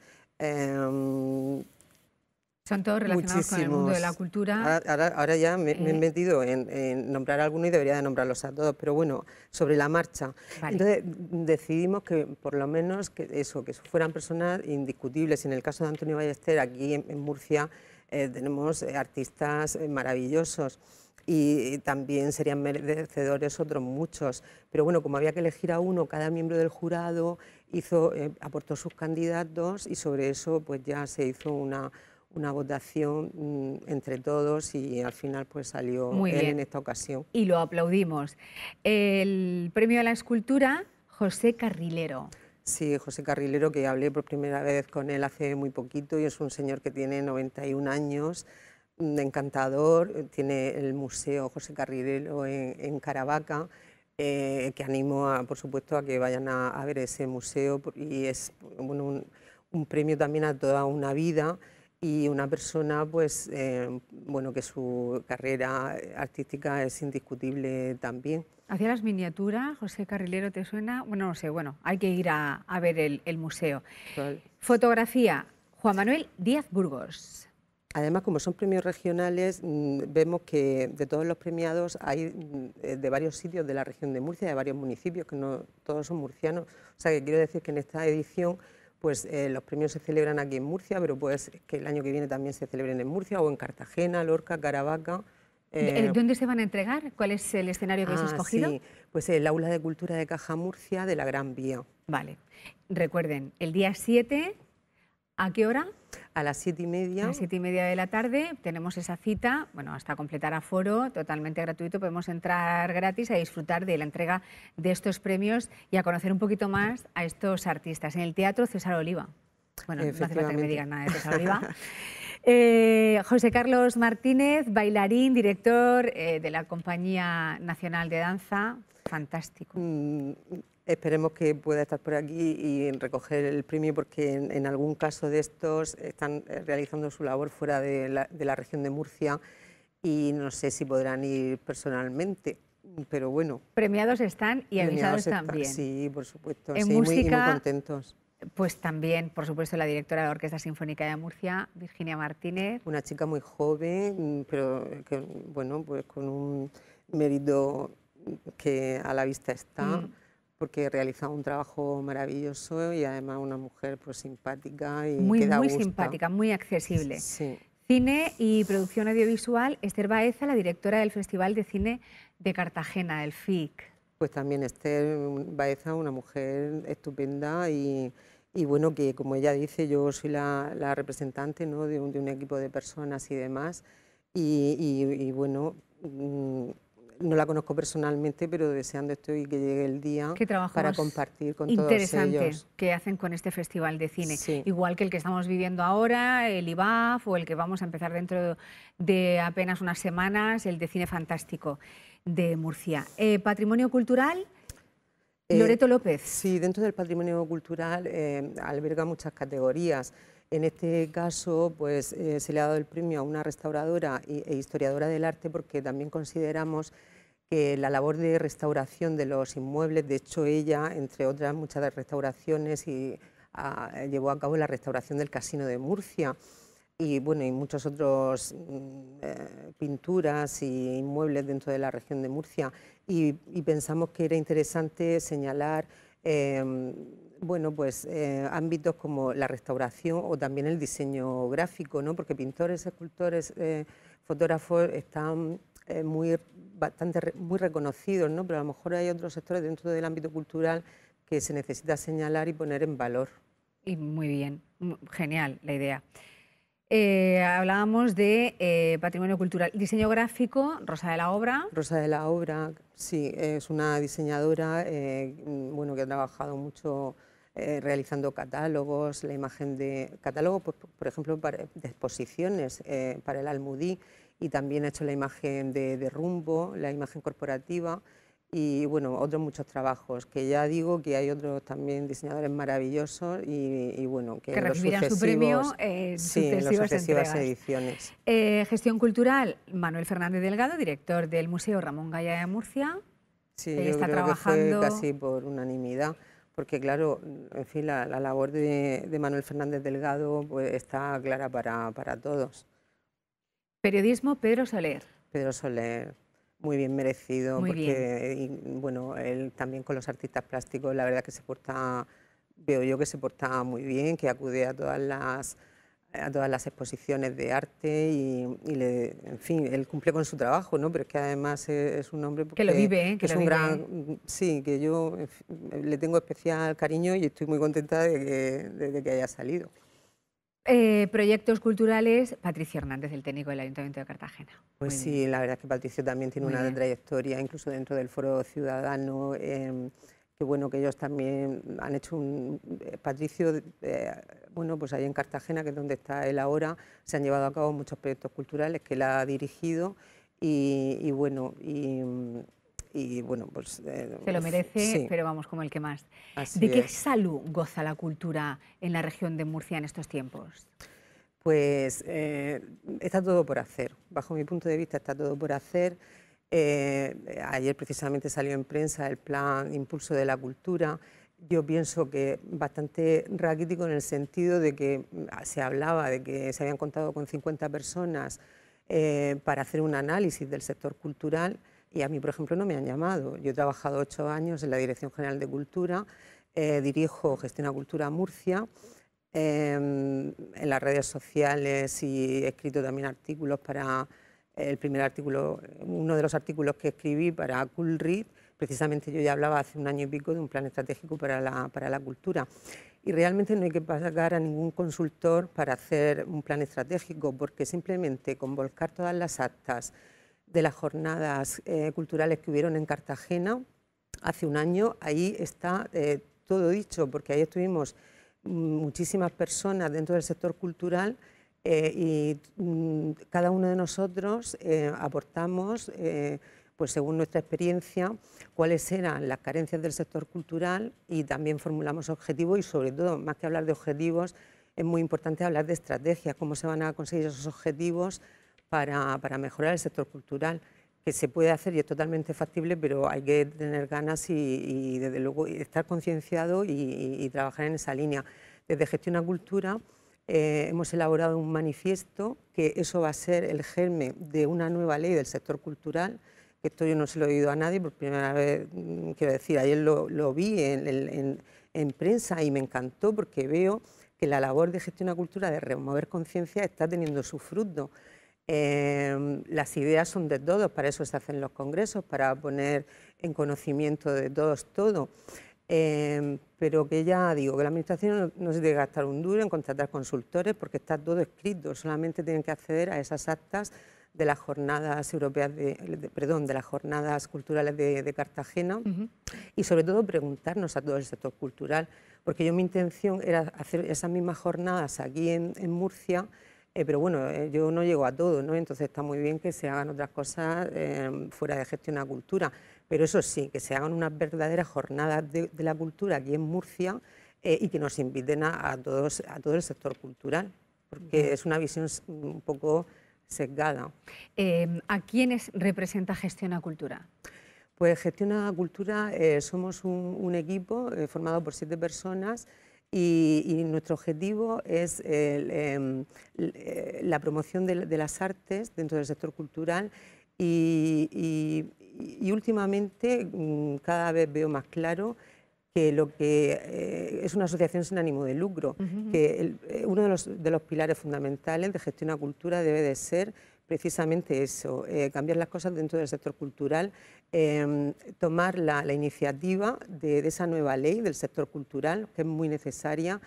Son todos relacionados con el mundo de la cultura. Ahora ya me he metido en nombrar alguno y debería de nombrarlos a todos, pero bueno, sobre la marcha. Vale. Entonces decidimos que por lo menos que fueran personas indiscutibles. Y en el caso de Antonio Ballester, aquí en Murcia tenemos artistas maravillosos y también serían merecedores otros muchos. Pero bueno, como había que elegir a uno, cada miembro del jurado aportó sus candidatos y sobre eso pues ya se hizo una votación entre todos y al final pues salió él en esta ocasión. Y lo aplaudimos. El premio a la escultura, José Carrilero. Sí, José Carrilero, que hablé por primera vez con él hace muy poquito y es un señor que tiene 91 años, encantador, tiene el Museo José Carrilero en Caravaca, que animo, por supuesto, a que vayan a ver ese museo y es un premio también a toda una vida. y una persona pues, bueno, que su carrera artística es indiscutible también. ¿Hacía las miniaturas? José Carrilero, ¿te suena? Bueno, no sé, bueno, hay que ir a ver el museo. Vale. Fotografía, Juan Manuel Díaz Burgos. Además, como son premios regionales, vemos que de todos los premiados hay de varios sitios de la región de Murcia, de varios municipios, que no todos son murcianos. O sea, que quiero decir que en esta edición pues los premios se celebran aquí en Murcia, pero pues que el año que viene también se celebren en Murcia o en Cartagena, Lorca, Caravaca. ¿Dónde se van a entregar? ¿Cuál es el escenario que habéis escogido? Sí, pues el Aula de Cultura de Caja Murcia de la Gran Vía. Vale. Recuerden, el día 7, ¿a qué hora? A las 7:30. A las 7:30 de la tarde tenemos esa cita, bueno, hasta completar aforo, totalmente gratuito, podemos entrar gratis a disfrutar de la entrega de estos premios y a conocer un poquito más a estos artistas. En el Teatro César Oliva. Bueno, no hace falta que me digan nada de César Oliva. José Carlos Martínez, bailarín, director de la Compañía Nacional de Danza, fantástico. Esperemos que pueda estar por aquí y recoger el premio, porque en algún caso de estos están realizando su labor fuera de la región de Murcia y no sé si podrán ir personalmente, pero bueno. Premiados están y avisados también. Sí, por supuesto, en sí, música, muy contentos. Pues también, por supuesto, la directora de la Orquesta Sinfónica de Murcia, Virginia Martínez. Una chica muy joven, pero que, bueno, pues con un mérito que a la vista está. Porque realiza un trabajo maravilloso y además una mujer pues simpática y muy, que da muy gusto. simpática, muy accesible. Sí. Cine y producción audiovisual, Esther Baeza, la directora del Festival de Cine de Cartagena, el FIC. Pues también Esther Baeza, una mujer estupenda y bueno, que como ella dice, yo soy la representante, ¿no?, de un equipo de personas y demás y bueno, no la conozco personalmente, pero deseando estoy que llegue el día para compartir con todos ellos. Interesante que hacen con este festival de cine, igual que el que estamos viviendo ahora, el IBAF, o el que vamos a empezar dentro de apenas unas semanas, el de Cine Fantástico de Murcia. Patrimonio cultural, Loreto López. Sí, dentro del patrimonio cultural alberga muchas categorías. En este caso, pues se le ha dado el premio a una restauradora e historiadora del arte, porque también consideramos que la labor de restauración de los inmuebles, de hecho ella, entre otras muchas restauraciones, llevó a cabo la restauración del Casino de Murcia y bueno, y muchos otros pinturas y inmuebles dentro de la región de Murcia, y pensamos que era interesante señalar bueno, pues ámbitos como la restauración o también el diseño gráfico, ¿no?, porque pintores, escultores, fotógrafos están muy reconocidos, ¿no?, pero a lo mejor hay otros sectores dentro del ámbito cultural que se necesita señalar y poner en valor. Y muy bien, genial la idea. Hablábamos de patrimonio cultural. Diseño gráfico, Rosa de la Obra. Rosa de la Obra, sí, es una diseñadora bueno, que ha trabajado mucho realizando catálogos, la imagen de catálogos, pues, por ejemplo, de exposiciones para el Almudí, y también ha hecho la imagen de Rumbo, la imagen corporativa, y bueno, otros muchos trabajos, que ya digo que hay otros también diseñadores maravillosos y bueno, que recibirán su premio en sucesivas ediciones. Gestión cultural, Manuel Fernández Delgado, director del Museo Ramón Gaya de Murcia. Sí, yo creo que fue casi por unanimidad, porque claro, en fin, la labor de Manuel Fernández Delgado pues está clara para todos. Periodismo, Pedro Soler. Pedro Soler. Muy bien merecido, muy porque bien. Y, bueno, él también con los artistas plásticos, la verdad que se porta, veo yo que se porta muy bien, que acude a todas las exposiciones de arte y en fin, él cumple con su trabajo, ¿no? Pero es que además es un hombre que lo vive, que es un gran, sí, que yo le tengo especial cariño y estoy muy contenta de que haya salido. Proyectos culturales, Patricio Hernández, el técnico del Ayuntamiento de Cartagena. Pues sí, la verdad es que Patricio también tiene una trayectoria, incluso dentro del Foro Ciudadano, que bueno, que ellos también han hecho Patricio, bueno, pues ahí en Cartagena, que es donde está él ahora, se han llevado a cabo muchos proyectos culturales que él ha dirigido y bueno, pues... se lo merece, sí. Pero vamos, como el que más. ¿De qué salud goza la cultura en la región de Murcia en estos tiempos? Pues está todo por hacer. Bajo mi punto de vista está todo por hacer. Ayer precisamente salió en prensa el plan Impulso de la Cultura. Yo pienso que bastante raquítico en el sentido de que se hablaba de que se habían contado con 50 personas para hacer un análisis del sector cultural y a mí, por ejemplo, no me han llamado. Yo he trabajado 8 años en la Dirección General de Cultura, dirijo Gestiona Cultura Murcia, en las redes sociales y he escrito también artículos para el primer artículo, uno de los artículos que escribí para Coolread. Precisamente yo ya hablaba hace 1 año y pico de un plan estratégico para la cultura. Y realmente no hay que pagar a ningún consultor para hacer un plan estratégico, porque simplemente con volcar todas las actas de las jornadas culturales que hubieron en Cartagena hace 1 año, ahí está todo dicho, porque ahí estuvimos muchísimas personas dentro del sector cultural y cada uno de nosotros aportamos pues según nuestra experiencia, cuáles eran las carencias del sector cultural y también formulamos objetivos y sobre todo, más que hablar de objetivos, es muy importante hablar de estrategias, cómo se van a conseguir esos objetivos para mejorar el sector cultural, que se puede hacer y es totalmente factible, pero hay que tener ganas y desde luego estar concienciado y trabajar en esa línea. Desde Gestiona Cultura hemos elaborado un manifiesto que eso va a ser el germen de una nueva ley del sector cultural. Esto yo no se lo he oído a nadie, por primera vez, quiero decir, ayer lo vi en prensa y me encantó porque veo que la labor de Gestiona Cultura de remover conciencia está teniendo su fruto. Las ideas son de todos, para eso se hacen los congresos, para poner en conocimiento de todos todo. Pero que ya digo que la Administración no se tiene que gastar un duro en contratar consultores porque está todo escrito, solamente tienen que acceder a esas actas de las jornadas europeas, de las jornadas culturales de Cartagena y sobre todo preguntarnos a todo el sector cultural, porque mi intención era hacer esas mismas jornadas aquí en Murcia, pero bueno, yo no llego a todo, ¿no? Entonces está muy bien que se hagan otras cosas fuera de Gestiona Cultura, pero eso sí, que se hagan unas verdaderas jornadas de la cultura aquí en Murcia y que nos inviten a todo el sector cultural, porque es una visión un poco sesgada. ¿A quiénes representa Gestiona Cultura? Pues Gestiona Cultura somos un equipo formado por 7 personas y nuestro objetivo es la promoción de las artes dentro del sector cultural y últimamente cada vez veo más claro que lo que es una asociación sin ánimo de lucro, que uno de los pilares fundamentales de Gestiona Cultura debe de ser precisamente eso, cambiar las cosas dentro del sector cultural, tomar la iniciativa de esa nueva ley del sector cultural, que es muy necesaria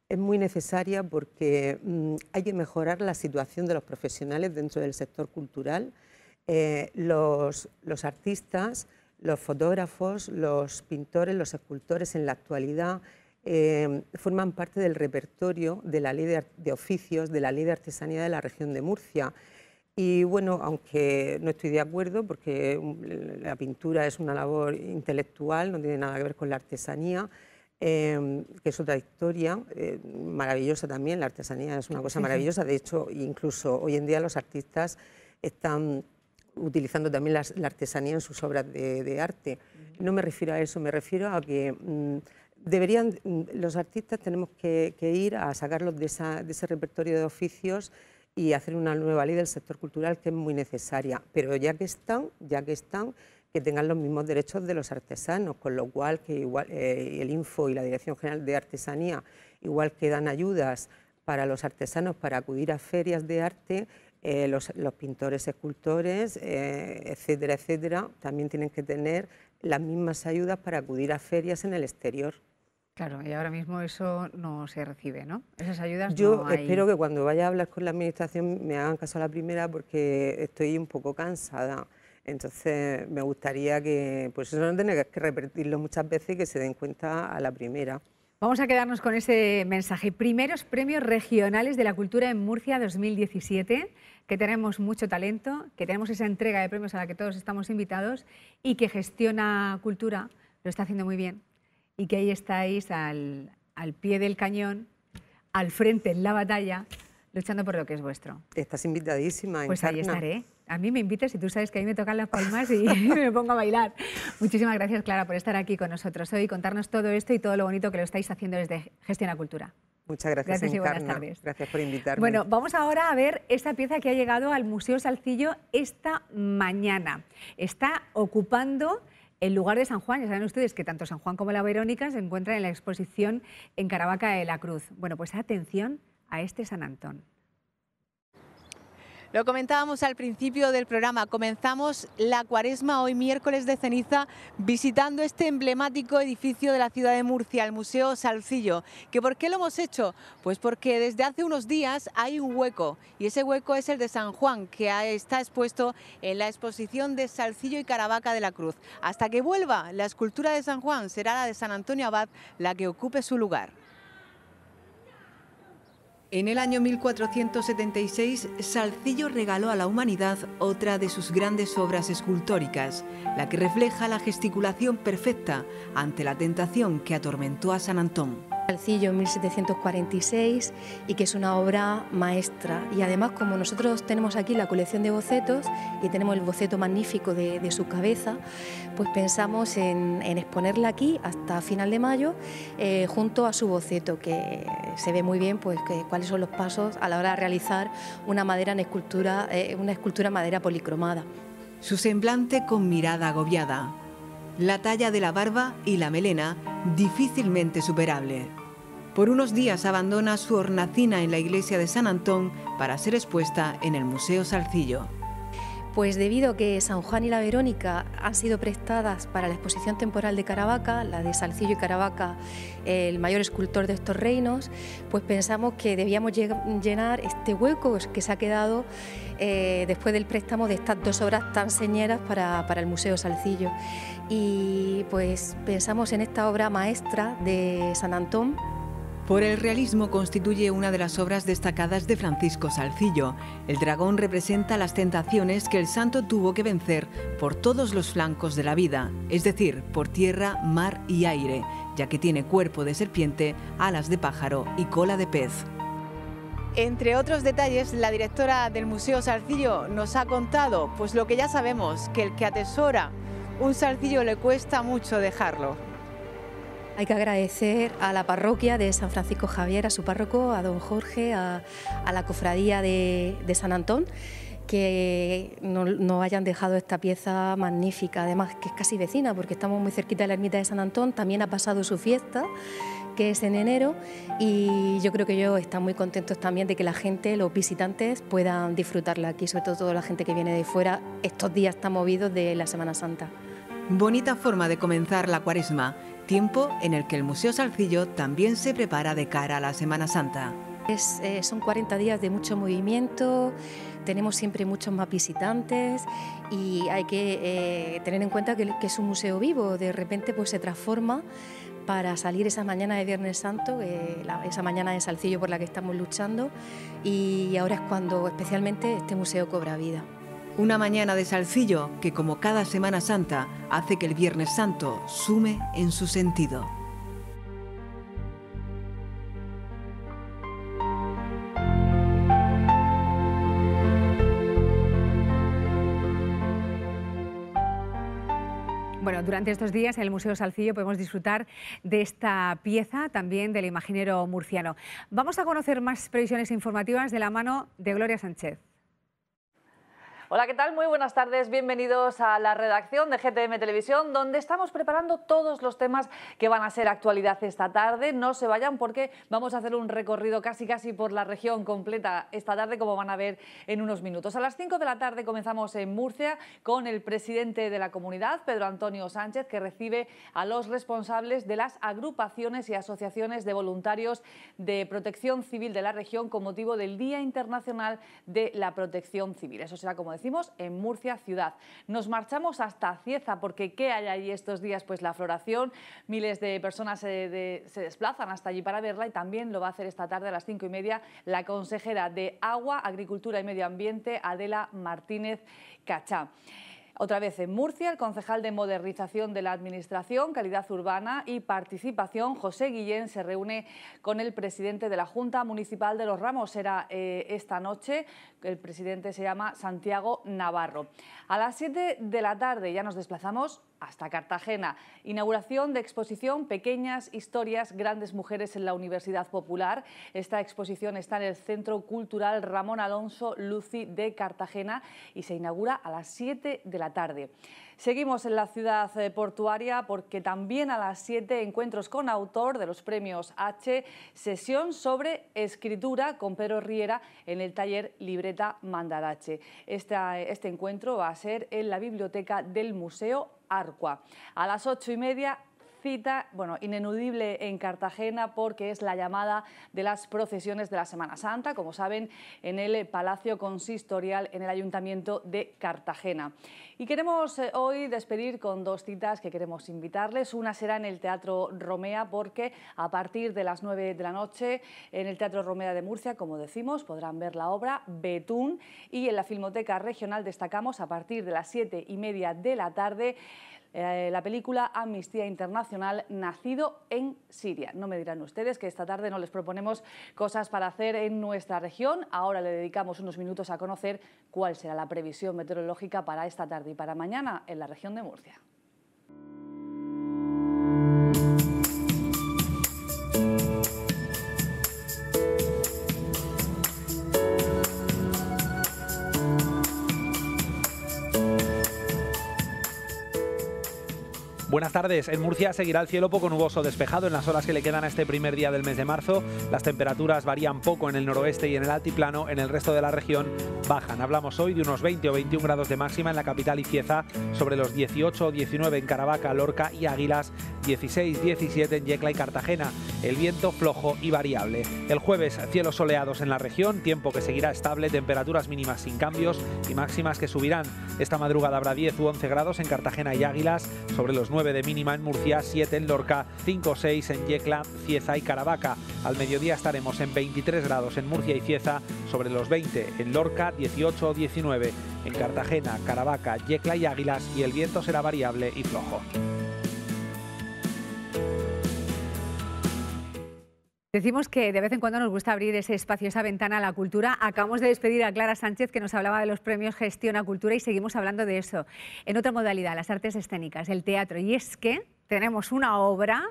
porque hay que mejorar la situación de los profesionales dentro del sector cultural. Los artistas, los fotógrafos, los pintores, los escultores en la actualidad forman parte del repertorio de la Ley de Oficios, de la Ley de Artesanía de la región de Murcia. Y bueno, aunque no estoy de acuerdo porque la pintura es una labor intelectual, no tiene nada que ver con la artesanía, que es otra historia, maravillosa también, la artesanía es una cosa maravillosa, de hecho incluso hoy en día los artistas están utilizando también la artesanía en sus obras de arte. No me refiero a eso, me refiero a que los artistas tenemos que ir a sacarlos de ese repertorio de oficios y hacer una nueva ley del sector cultural que es muy necesaria, pero ya que están, que tengan los mismos derechos de los artesanos, con lo cual que igual el Info y la Dirección General de Artesanía, igual que dan ayudas para los artesanos para acudir a ferias de arte, los pintores, escultores, etcétera, etcétera, también tienen que tener las mismas ayudas para acudir a ferias en el exterior. Claro, y ahora mismo eso no se recibe, ¿no? Esas ayudas Yo no hay. Espero que cuando vaya a hablar con la Administración me hagan caso a la primera porque estoy un poco cansada. Entonces me gustaría que, pues eso no tener que repetirlo muchas veces y que se den cuenta a la primera. Vamos a quedarnos con ese mensaje. Primeros Premios Regionales de la Cultura en Murcia 2017, que tenemos mucho talento, que tenemos esa entrega de premios a la que todos estamos invitados y que Gestiona Cultura lo está haciendo muy bien. Y que ahí estáis al pie del cañón, al frente en la batalla, luchando por lo que es vuestro. Estás invitadísima. Pues ahí estaré. A mí me invites y tú sabes que a mí me tocan las palmas y me pongo a bailar. Muchísimas gracias, Clara, por estar aquí con nosotros hoy y contarnos todo esto y todo lo bonito que lo estáis haciendo desde Gestiona Cultura. Muchas gracias, gracias y buenas Encarna. tardes. Gracias por invitarme. Bueno, vamos ahora a ver esta pieza que ha llegado al Museo Salcillo esta mañana. Está ocupando el lugar de San Juan. Ya saben ustedes que tanto San Juan como la Verónica se encuentran en la exposición en Caravaca de la Cruz. Bueno, pues atención a este San Antón. Lo comentábamos al principio del programa, comenzamos la Cuaresma hoy miércoles de ceniza visitando este emblemático edificio de la ciudad de Murcia, el Museo Salcillo. ¿Que por qué lo hemos hecho? Pues porque desde hace unos días hay un hueco y ese hueco es el de San Juan, que está expuesto en la exposición de Salcillo y Caravaca de la Cruz. Hasta que vuelva la escultura de San Juan, será la de San Antonio Abad la que ocupe su lugar. En el año 1476, Salcillo regaló a la humanidad otra de sus grandes obras escultóricas, la que refleja la gesticulación perfecta ante la tentación que atormentó a San Antón. Salcillo en 1746 y que es una obra maestra. Y además, como nosotros tenemos aquí la colección de bocetos y tenemos el boceto magnífico de su cabeza, pues pensamos en exponerla aquí hasta final de mayo junto a su boceto, que se ve muy bien pues cuáles son los pasos a la hora de realizar una escultura en madera policromada. Su semblante con mirada agobiada, la talla de la barba y la melena difícilmente superable. Por unos días abandona su hornacina en la iglesia de San Antón para ser expuesta en el Museo Salcillo. Pues debido a que San Juan y la Verónica han sido prestadas para la exposición temporal de Caravaca, la de Salcillo y Caravaca, el mayor escultor de estos reinos, pues pensamos que debíamos llenar este hueco que se ha quedado después del préstamo de estas dos obras tan señeras para el Museo Salcillo. Y pues pensamos en esta obra maestra de San Antón. Por el realismo constituye una de las obras destacadas de Francisco Salcillo. El dragón representa las tentaciones que el santo tuvo que vencer por todos los flancos de la vida, es decir, por tierra, mar y aire, ya que tiene cuerpo de serpiente, alas de pájaro y cola de pez. Entre otros detalles, la directora del Museo Salcillo nos ha contado pues lo que ya sabemos, que el que atesora un Salcillo le cuesta mucho dejarlo. Hay que agradecer a la parroquia de San Francisco Javier, a su párroco, a don Jorge, a la cofradía de San Antón, que nos hayan dejado esta pieza magnífica, además que es casi vecina porque estamos muy cerquita de la ermita de San Antón. También ha pasado su fiesta, que es en enero, y yo creo que ellos están muy contentos también de que la gente, los visitantes, puedan disfrutarla aquí, sobre todo toda la gente que viene de fuera estos días tan movidos de la Semana Santa. Bonita forma de comenzar la Cuaresma, tiempo en el que el Museo Salcillo también se prepara de cara a la Semana Santa. Son 40 días de mucho movimiento, tenemos siempre muchos más visitantes y hay que tener en cuenta que es un museo vivo, de repente pues se transforma para salir esa mañana de Viernes Santo, esa mañana de Salcillo por la que estamos luchando, y ahora es cuando especialmente este museo cobra vida. Una mañana de Salcillo que, como cada Semana Santa, hace que el Viernes Santo sume en su sentido. Bueno, durante estos días en el Museo Salcillo podemos disfrutar de esta pieza, también del imaginero murciano. Vamos a conocer más previsiones informativas de la mano de Gloria Sánchez. Hola, ¿qué tal? Muy buenas tardes, bienvenidos a la redacción de GTM Televisión, donde estamos preparando todos los temas que van a ser actualidad esta tarde. No se vayan porque vamos a hacer un recorrido casi por la región completa esta tarde, como van a ver en unos minutos. A las 5 de la tarde comenzamos en Murcia con el presidente de la comunidad, Pedro Antonio Sánchez, que recibe a los responsables de las agrupaciones y asociaciones de voluntarios de protección civil de la región con motivo del Día Internacional de la Protección Civil. Eso será, como decimos, en Murcia ciudad. Nos marchamos hasta Cieza porque ¿qué hay allí estos días? Pues la floración, miles de personas se desplazan hasta allí para verla y también lo va a hacer esta tarde a las 5:30 la consejera de Agua, Agricultura y Medio Ambiente, Adela Martínez Cachá. Otra vez en Murcia, el concejal de Modernización de la Administración, Calidad Urbana y Participación, José Guillén, se reúne con el presidente de la Junta Municipal de Los Ramos. Será esta noche. El presidente se llama Santiago Navarro. A las 7 de la tarde ya nos desplazamos hasta Cartagena. Inauguración de exposición Pequeñas Historias, Grandes Mujeres en la Universidad Popular. Esta exposición está en el Centro Cultural Ramón Alonso Luci de Cartagena y se inaugura a las 7 de la tarde. Seguimos en la ciudad portuaria porque también a las 7 encuentros con autor de los premios H, sesión sobre escritura con Pedro Riera en el taller Libreta Mandarache. Este encuentro va a ser en la biblioteca del Museo Arcua. A las 8:30, cita, ineludible en Cartagena porque es la llamada de las procesiones de la Semana Santa, como saben, en el Palacio Consistorial en el Ayuntamiento de Cartagena. Y queremos hoy despedir con dos citas que queremos invitarles. Una será en el Teatro Romea porque a partir de las 9 de la noche en el Teatro Romea de Murcia, como decimos, podrán ver la obra Betún, y en la Filmoteca Regional destacamos a partir de las 7:30 de la tarde la película Amnistía Internacional, Nacido en Siria. No me dirán ustedes que esta tarde no les proponemos cosas para hacer en nuestra región. Ahora le dedicamos unos minutos a conocer cuál será la previsión meteorológica para esta tarde y para mañana en la región de Murcia. Buenas tardes. En Murcia seguirá el cielo poco nuboso despejado en las horas que le quedan a este primer día del mes de marzo. Las temperaturas varían poco en el noroeste y en el altiplano. En el resto de la región bajan. Hablamos hoy de unos 20 o 21 grados de máxima en la capital y Cieza, sobre los 18 o 19 en Caravaca, Lorca y Águilas, 16-17 en Yecla y Cartagena. El viento flojo y variable. El jueves cielos soleados en la región, tiempo que seguirá estable, temperaturas mínimas sin cambios y máximas que subirán. Esta madrugada habrá 10 u 11 grados en Cartagena y Águilas, sobre los 9 de mínima en Murcia, 7 en Lorca, 5 o 6 en Yecla, Cieza y Caravaca. Al mediodía estaremos en 23 grados en Murcia y Cieza, sobre los 20 en Lorca, 18 o 19 en Cartagena, Caravaca, Yecla y Águilas, y el viento será variable y flojo. Decimos que de vez en cuando nos gusta abrir ese espacio, esa ventana a la cultura. Acabamos de despedir a Clara Sánchez, que nos hablaba de los premios Gestión a Cultura, y seguimos hablando de eso. En otra modalidad, las artes escénicas, el teatro. Y es que tenemos una obra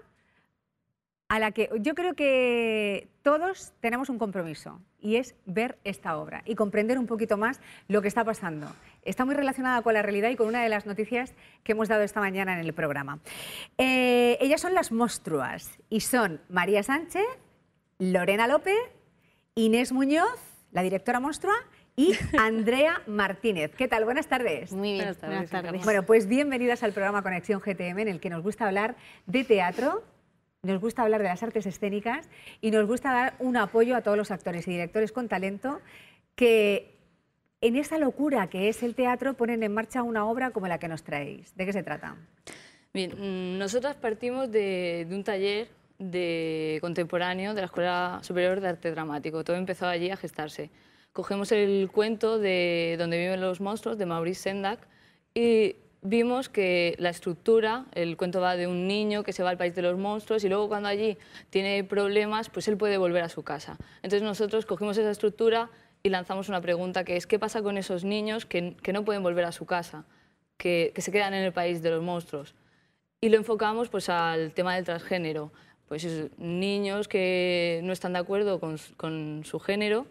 a la que yo creo que todos tenemos un compromiso, y es ver esta obra y comprender un poquito más lo que está pasando. Está muy relacionada con la realidad y con una de las noticias que hemos dado esta mañana en el programa. Ellas son las monstruas y son María Sánchez, Lorena López, Inés Muñoz, la directora monstrua, y Andrea Martínez. ¿Qué tal? Buenas tardes. Muy bien, buenas tardes. Bueno, pues bienvenidas al programa Conexión GTM, en el que nos gusta hablar de teatro, nos gusta hablar de las artes escénicas y nos gusta dar un apoyo a todos los actores y directores con talento que en esa locura que es el teatro ponen en marcha una obra como la que nos traéis. ¿De qué se trata? Bien, nosotras partimos de un taller de contemporáneo de la Escuela Superior de Arte Dramático. Todo empezó allí a gestarse. Cogemos el cuento de Donde viven los monstruos, de Maurice Sendak, y vimos que la estructura, el cuento va de un niño que se va al país de los monstruos y luego cuando allí tiene problemas, pues él puede volver a su casa. Entonces nosotros cogimos esa estructura y lanzamos una pregunta que es ¿qué pasa con esos niños que no pueden volver a su casa, que se quedan en el país de los monstruos? Y lo enfocamos pues al tema del transgénero. Pues niños que no están de acuerdo con su género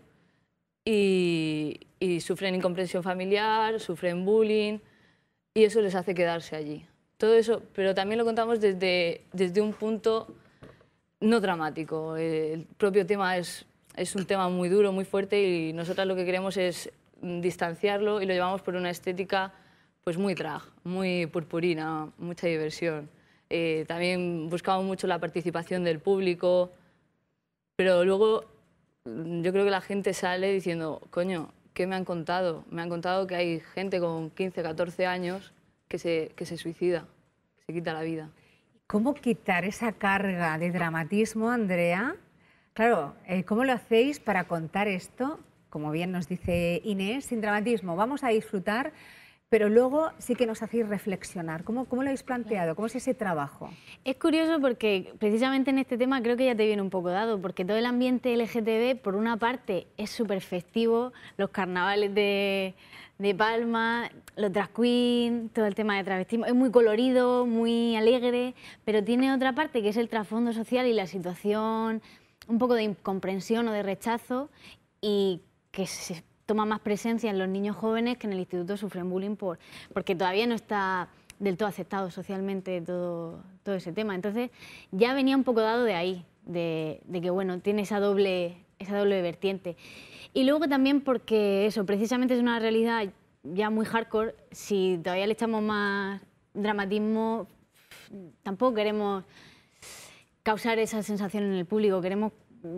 y sufren incomprensión familiar, sufren bullying, y eso les hace quedarse allí. Todo eso, pero también lo contamos desde un punto no dramático. El propio tema es un tema muy duro, muy fuerte, y nosotras lo que queremos es distanciarlo y lo llevamos por una estética pues muy drag, muy purpurina, mucha diversión. También buscamos mucho la participación del público, pero luego yo creo que la gente sale diciendo, coño, ¿qué me han contado? Me han contado que hay gente con 15, 14 años que se suicida, que se quita la vida. ¿Cómo quitar esa carga de dramatismo, Andrea? Claro, ¿cómo lo hacéis para contar esto? Como bien nos dice Inés, sin dramatismo. Vamos a disfrutar pero luego sí que nos hacéis reflexionar. ¿Cómo lo habéis planteado? ¿Cómo es ese trabajo? Es curioso porque precisamente en este tema creo que ya te viene un poco dado, porque todo el ambiente LGTB, por una parte, es súper festivo, los carnavales de Palma, los drag queen, todo el tema de travestismo, es muy colorido, muy alegre, pero tiene otra parte que es el trasfondo social y la situación un poco de incomprensión o de rechazo, y que se toma más presencia en los niños jóvenes que en el instituto sufren bullying porque todavía no está del todo aceptado socialmente todo ese tema. Entonces ya venía un poco dado de ahí, de que bueno, tiene esa doble vertiente. Y luego también porque eso, precisamente es una realidad ya muy hardcore, si todavía le echamos más dramatismo, tampoco queremos causar esa sensación en el público, queremos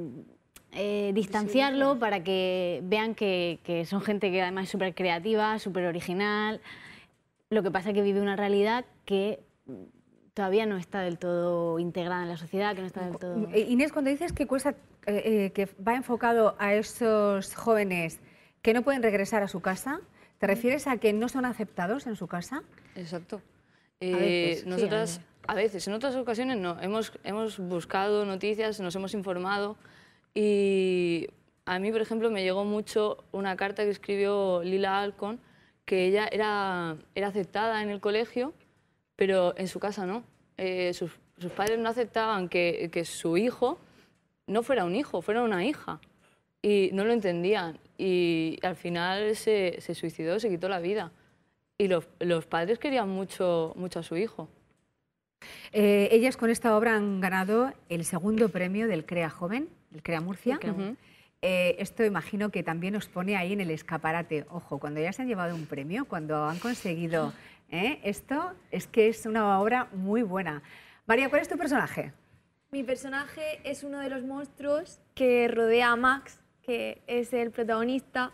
distanciarlo para que vean que son gente que además es súper creativa, súper original. Lo que pasa es que vive una realidad que todavía no está del todo integrada en la sociedad, que no está del todo... Inés, cuando dices que cuesta, que va enfocado a esos jóvenes que no pueden regresar a su casa, ¿te refieres a que no son aceptados en su casa? Exacto. Nosotras, a veces, en otras ocasiones no. Hemos buscado noticias, nos hemos informado, y a mí, por ejemplo, me llegó mucho una carta que escribió Lila Alcon, que ella era aceptada en el colegio, pero en su casa no. Sus padres no aceptaban que su hijo no fuera un hijo, fuera una hija, y no lo entendían. Y al final se suicidó, se quitó la vida. Y los padres querían mucho a su hijo. Ellas con esta obra han ganado el segundo premio del CREA Joven, el CREA Murcia. Esto imagino que también os pone ahí en el escaparate. Ojo, cuando ya se han llevado un premio, cuando han conseguido esto, es que es una obra muy buena. María, ¿cuál es tu personaje? Mi personaje es uno de los monstruos que rodea a Max, que es el protagonista,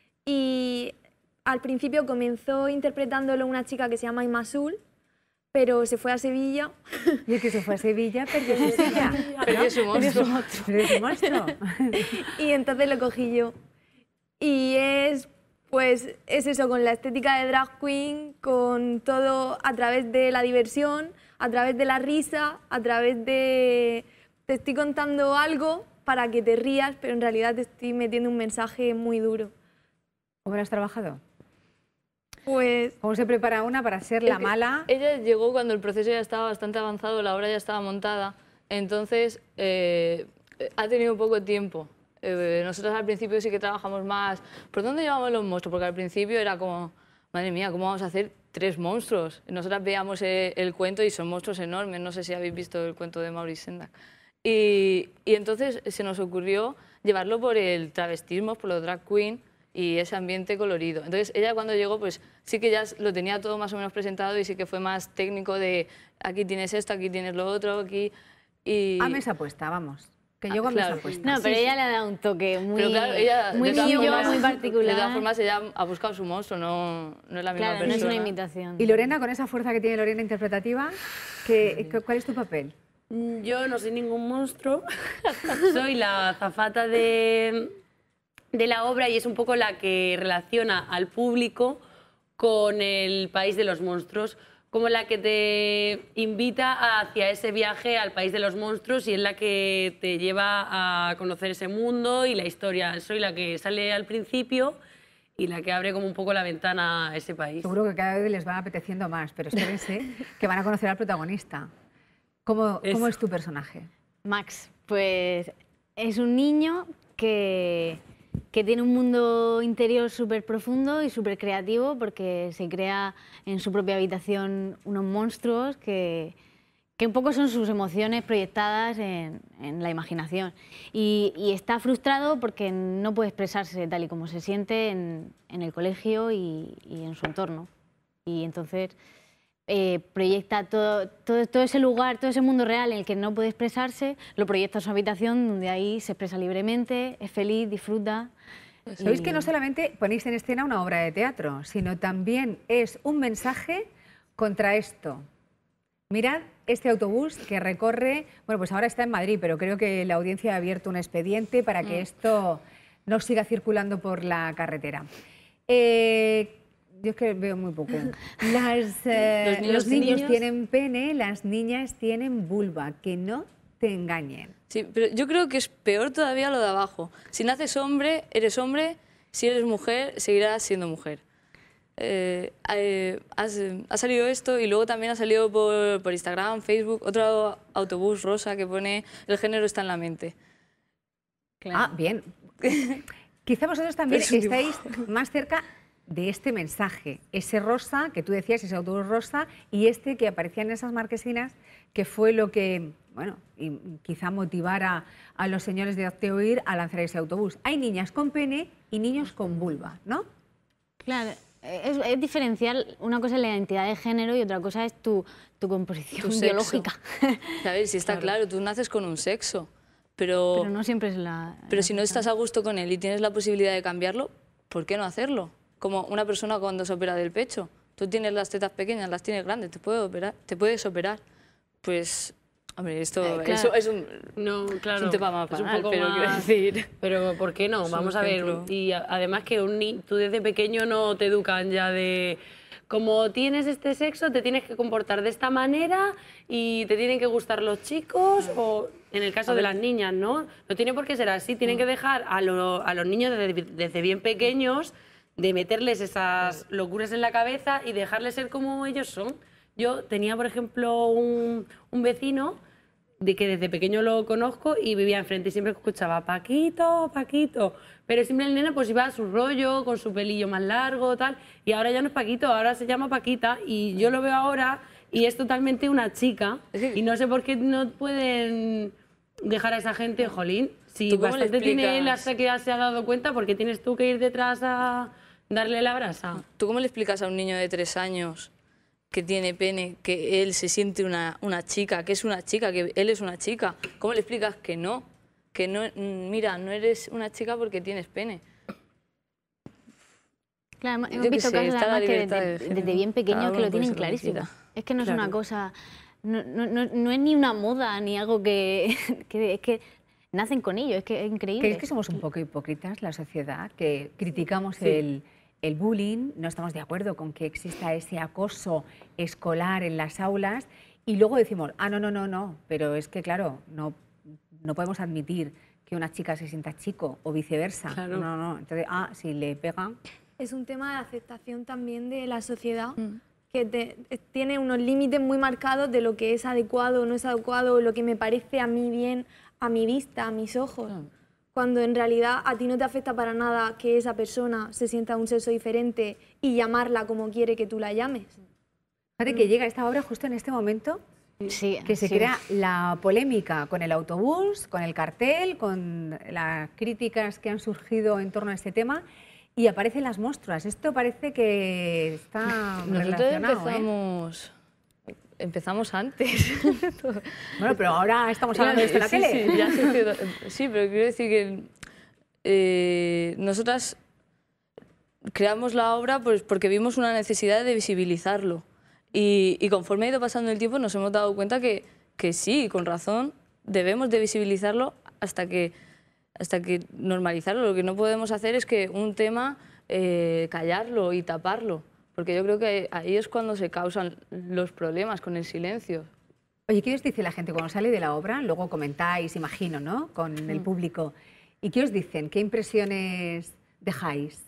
y al principio comenzó interpretándolo una chica que se llama Imasul, pero se fue a Sevilla. Y el que se fue a Sevilla perdió su silla. Perdió su monstruo. Perdió su monstruo. Y entonces lo cogí yo. Y es eso, con la estética de drag queen, con todo a través de la diversión, a través de la risa, a través de... Te estoy contando algo para que te rías, pero en realidad te estoy metiendo un mensaje muy duro. ¿Cómo lo has trabajado? Pues... ¿Cómo se prepara una para ser la mala? Ella llegó cuando el proceso ya estaba bastante avanzado, la obra ya estaba montada, entonces ha tenido poco tiempo. Nosotros al principio sí que trabajamos más. ¿Por dónde llevamos los monstruos? Porque al principio era como, madre mía, ¿cómo vamos a hacer 3 monstruos? Nosotras veíamos el cuento y son monstruos enormes, no sé si habéis visto el cuento de Maurice Sendak. Y entonces se nos ocurrió llevarlo por el travestismo, por los drag queen y ese ambiente colorido. Entonces ella cuando llegó pues sí que ya lo tenía todo más o menos presentado y sí que fue más técnico de aquí tienes esto, aquí tienes lo otro, aquí... Y... A mesa puesta, vamos. Que yo con mesa puesta. No, pero ella le ha dado un toque muy, muy niño, muy particular. De todas formas, ella ha buscado su monstruo, no es la misma persona. No es una imitación. Y Lorena, con esa fuerza que tiene Lorena interpretativa, ¿cuál es tu papel? Yo no soy ningún monstruo, soy la azafata de la obra y es un poco la que relaciona al público con el país de los monstruos, como la que te invita hacia ese viaje al país de los monstruos y es la que te lleva a conocer ese mundo y la historia. Soy la que sale al principio y la que abre como un poco la ventana a ese país. Seguro que cada vez les va apeteciendo más, pero espérense que van a conocer al protagonista. ¿Cómo es tu personaje? Max, pues es un niño que tiene un mundo interior súper profundo y súper creativo porque se crea en su propia habitación unos monstruos que un poco son sus emociones proyectadas en la imaginación. Y está frustrado porque no puede expresarse tal y como se siente en el colegio y en su entorno. Y entonces proyecta todo ese lugar, todo ese mundo real en el que no puede expresarse, lo proyecta en su habitación donde ahí se expresa libremente, es feliz, disfruta. Sabéis que no solamente ponéis en escena una obra de teatro, sino también es un mensaje contra esto. Mirad este autobús que recorre, bueno, pues ahora está en Madrid, pero creo que la audiencia ha abierto un expediente para que esto no siga circulando por la carretera. Yo es que veo muy poco. Los niños tienen pene, las niñas tienen vulva. Que no te engañen. Sí, pero yo creo que es peor todavía lo de abajo. Si naces hombre, eres hombre. Si eres mujer, seguirás siendo mujer. Ha salido esto y luego también ha salido por Instagram, Facebook, otro autobús rosa que pone el género está en la mente. Claro. Ah, bien. Quizá vosotros también estáis más cerca de este mensaje, ese rosa que tú decías, ese autobús rosa, y este que aparecía en esas marquesinas, que fue lo que, bueno, y quizá motivara a los señores de Hazte Oír a lanzar ese autobús. Hay niñas con pene y niños con vulva, ¿no? Claro, es diferenciar, una cosa es la identidad de género y otra cosa es tu composición biológica. A ver, si está claro, tú naces con un sexo, pero no siempre es la... Pero si no estás a gusto con él y tienes la posibilidad de cambiarlo, ¿por qué no hacerlo? Como una persona cuando se opera del pecho. Tú tienes las tetas pequeñas, las tienes grandes, te puedes operar. Pues, hombre, esto claro. es un tema más banal, pero quiero decir... Pero ¿por qué no? Vamos a ver. Y además que tú desde pequeño no te educan ya de... Como tienes este sexo, te tienes que comportar de esta manera y te tienen que gustar los chicos o, en el caso de las niñas, ¿no? No tiene por qué ser así. Tienen que dejar a los niños desde bien pequeños de meterles esas locuras en la cabeza y dejarles ser como ellos son. Yo tenía, por ejemplo, un vecino de que desde pequeño lo conozco y vivía enfrente y siempre escuchaba Paquito, Paquito. Pero siempre el nene pues iba a su rollo, con su pelillo más largo, tal. Y ahora ya no es Paquito, ahora se llama Paquita y yo lo veo ahora y es totalmente una chica. Y no sé por qué no pueden dejar a esa gente, jolín. Si bastante tiene él hasta que se ha dado cuenta, porque tienes tú que ir detrás a darle la brasa. ¿Tú cómo le explicas a un niño de 3 años que tiene pene, que él se siente una chica, que es una chica, que él es una chica? ¿Cómo le explicas que no? Que no, mira, no eres una chica porque tienes pene. Claro, hemos visto casos además que desde bien pequeños que lo tienen clarísimo. Es que no es una cosa, no es ni una moda ni algo que es que nacen con ello, es que es increíble. ¿Crees que somos un poco hipócritas, la sociedad, que criticamos el bullying, no estamos de acuerdo con que exista ese acoso escolar en las aulas y luego decimos, no, pero es que claro, no podemos admitir que una chica se sienta chico o viceversa. Claro. No. Entonces, si le pegan... Es un tema de aceptación también de la sociedad, que tiene unos límites muy marcados de lo que es adecuado o no es adecuado, lo que me parece a mí bien, a mi vista, a mis ojos. Cuando en realidad a ti no te afecta para nada que esa persona se sienta de un sexo diferente y llamarla como quiere que tú la llames. Fíjate que llega esta obra justo en este momento que se crea la polémica con el autobús, con el cartel, con las críticas que han surgido en torno a este tema y aparecen las monstruas. Esto parece que está relacionado. Empezamos antes. Bueno, pero ahora estamos hablando de esto en la tele. Sí, pero quiero decir que nosotras creamos la obra pues porque vimos una necesidad de visibilizarlo. Y conforme ha ido pasando el tiempo nos hemos dado cuenta que sí, con razón, debemos de visibilizarlo hasta que normalizarlo. Lo que no podemos hacer es que un tema callarlo y taparlo. Porque yo creo que ahí es cuando se causan los problemas, con el silencio. Oye, ¿qué os dice la gente cuando sale de la obra? Luego comentáis, imagino, ¿no?, con el público. ¿Y qué os dicen? ¿Qué impresiones dejáis?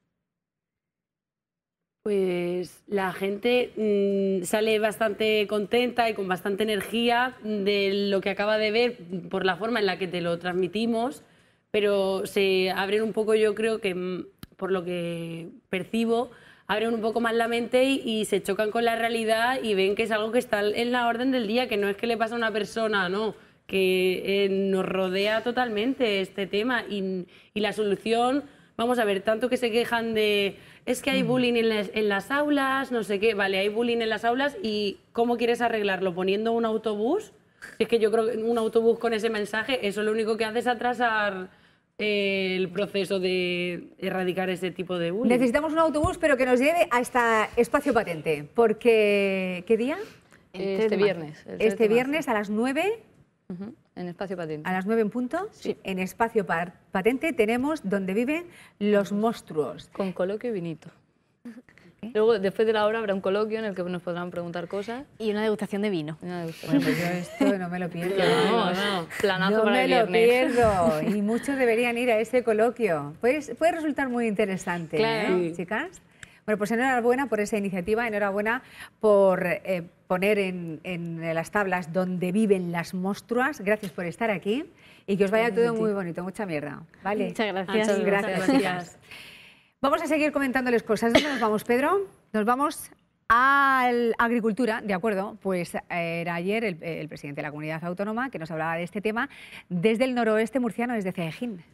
Pues la gente sale bastante contenta y con bastante energía de lo que acaba de ver por la forma en la que te lo transmitimos, pero se abren un poco, yo creo que, por lo que percibo, abren un poco más la mente y se chocan con la realidad y ven que es algo que está en la orden del día, que no es que le pasa a una persona, no, que nos rodea totalmente este tema y la solución, vamos a ver, tanto que se quejan de es que hay bullying en las aulas, no sé qué, vale, hay bullying en las aulas y ¿cómo quieres arreglarlo? ¿Poniendo un autobús? Es que yo creo que un autobús con ese mensaje, eso lo único que hace es atrasar el proceso de erradicar ese tipo de bullying. Necesitamos un autobús, pero que nos lleve hasta Espacio Patente, porque ¿qué día? Este viernes. Este viernes a las 9. En Espacio Patente. A las 9 en punto. Sí. En Espacio Patente tenemos Donde viven los monstruos. Con coloquio y vinito. Luego, después de la obra, habrá un coloquio en el que nos podrán preguntar cosas. Y una degustación de vino. Bueno, pues yo esto no me lo pierdo. No, planazo para el viernes. No me lo pierdo. Y muchos deberían ir a ese coloquio. Puede resultar muy interesante, Claro. ¿eh, chicas? Bueno, pues enhorabuena por esa iniciativa, enhorabuena por poner en las tablas donde viven las monstruas. Gracias por estar aquí y que os vaya todo muy bonito, mucha mierda. ¿Vale? Muchas gracias. Muchas gracias. Vamos a seguir comentándoles cosas. ¿Dónde nos vamos, Pedro? Nos vamos a agricultura, ¿de acuerdo? Pues era ayer el presidente de la comunidad autónoma que nos hablaba de este tema desde el noroeste murciano, desde Cejín.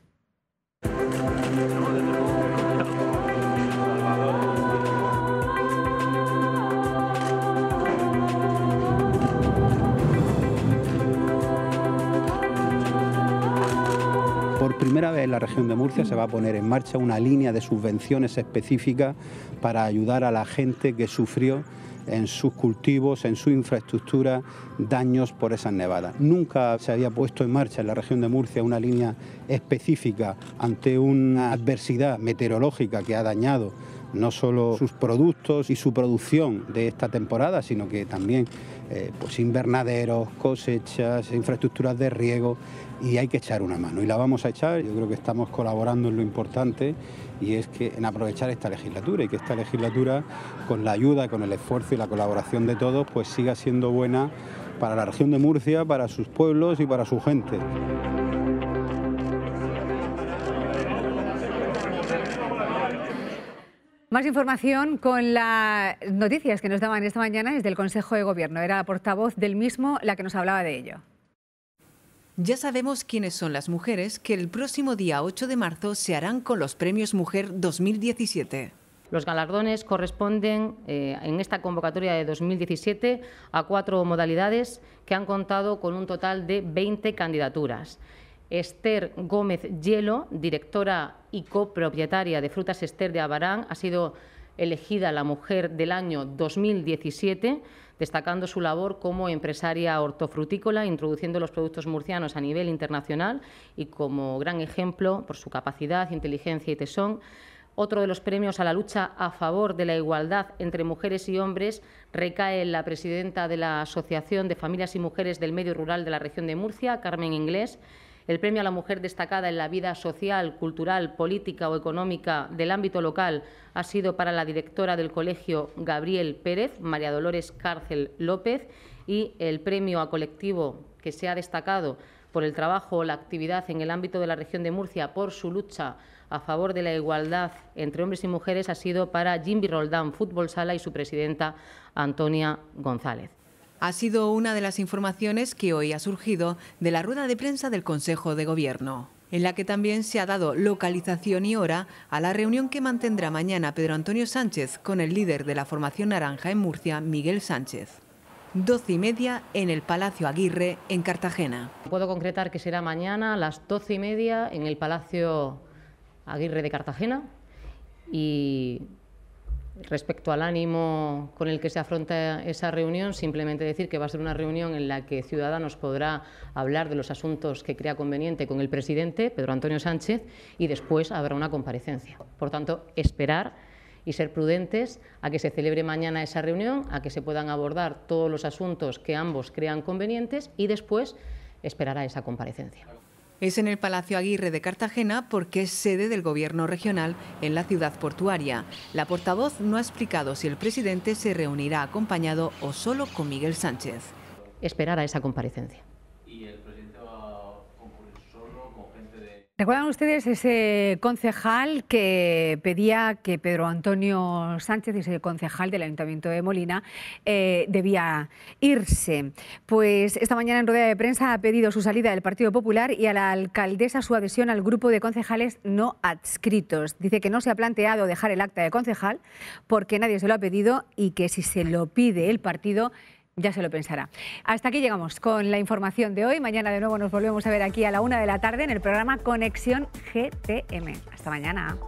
Por primera vez en la región de Murcia se va a poner en marcha una línea de subvenciones específicas para ayudar a la gente que sufrió en sus cultivos, en su infraestructura, daños por esas nevadas. Nunca se había puesto en marcha en la región de Murcia una línea específica ante una adversidad meteorológica que ha dañado no solo sus productos y su producción de esta temporada, sino que también pues invernaderos, cosechas, infraestructuras de riego, y hay que echar una mano y la vamos a echar. Yo creo que estamos colaborando en lo importante y es que en aprovechar esta legislatura y que esta legislatura, con la ayuda, con el esfuerzo y la colaboración de todos, pues siga siendo buena para la región de Murcia, para sus pueblos y para su gente. Más información con las noticias que nos daban esta mañana desde el Consejo de Gobierno. Era la portavoz del mismo la que nos hablaba de ello. Ya sabemos quiénes son las mujeres que el próximo día 8 de marzo se harán con los Premios Mujer 2017. Los galardones corresponden en esta convocatoria de 2017 a 4 modalidades que han contado con un total de 20 candidaturas. Esther Gómez Hielo, directora y copropietaria de Frutas Esther de Abarán, ha sido elegida la Mujer del año 2017, destacando su labor como empresaria hortofrutícola, introduciendo los productos murcianos a nivel internacional y como gran ejemplo por su capacidad, inteligencia y tesón. Otro de los premios a la lucha a favor de la igualdad entre mujeres y hombres recae en la presidenta de la Asociación de Familias y Mujeres del Medio Rural de la región de Murcia, Carmen Inglés. El premio a la mujer destacada en la vida social, cultural, política o económica del ámbito local ha sido para la directora del Colegio Gabriel Pérez, María Dolores Cárcel López, y el premio a colectivo que se ha destacado por el trabajo o la actividad en el ámbito de la región de Murcia por su lucha a favor de la igualdad entre hombres y mujeres ha sido para Jimby Roldán Fútbol Sala y su presidenta Antonia González. Ha sido una de las informaciones que hoy ha surgido de la rueda de prensa del Consejo de Gobierno, en la que también se ha dado localización y hora a la reunión que mantendrá mañana Pedro Antonio Sánchez con el líder de la Formación Naranja en Murcia, Miguel Sánchez. 12:30 en el Palacio Aguirre, en Cartagena. Puedo concretar que será mañana a las 12:30 en el Palacio Aguirre de Cartagena, y respecto al ánimo con el que se afronta esa reunión, simplemente decir que va a ser una reunión en la que Ciudadanos podrá hablar de los asuntos que crea conveniente con el presidente, Pedro Antonio Sánchez, y después habrá una comparecencia. Por tanto, esperar y ser prudentes a que se celebre mañana esa reunión, a que se puedan abordar todos los asuntos que ambos crean convenientes y después esperar a esa comparecencia. Es en el Palacio Aguirre de Cartagena porque es sede del Gobierno regional en la ciudad portuaria. La portavoz no ha explicado si el presidente se reunirá acompañado o solo con Miguel Sánchez. Esperar a esa comparecencia. ¿Y el presidente va a concurrir solo con gente de...? ¿Recuerdan ustedes ese concejal que pedía que Pedro Antonio Sánchez, ese concejal del Ayuntamiento de Molina, debía irse? Pues esta mañana en rueda de prensa ha pedido su salida del Partido Popular y a la alcaldesa su adhesión al grupo de concejales no adscritos. Dice que no se ha planteado dejar el acta de concejal porque nadie se lo ha pedido y que si se lo pide el partido ya se lo pensará. Hasta aquí llegamos con la información de hoy. Mañana de nuevo nos volvemos a ver aquí a la 1 de la tarde en el programa Conexión GTM. Hasta mañana.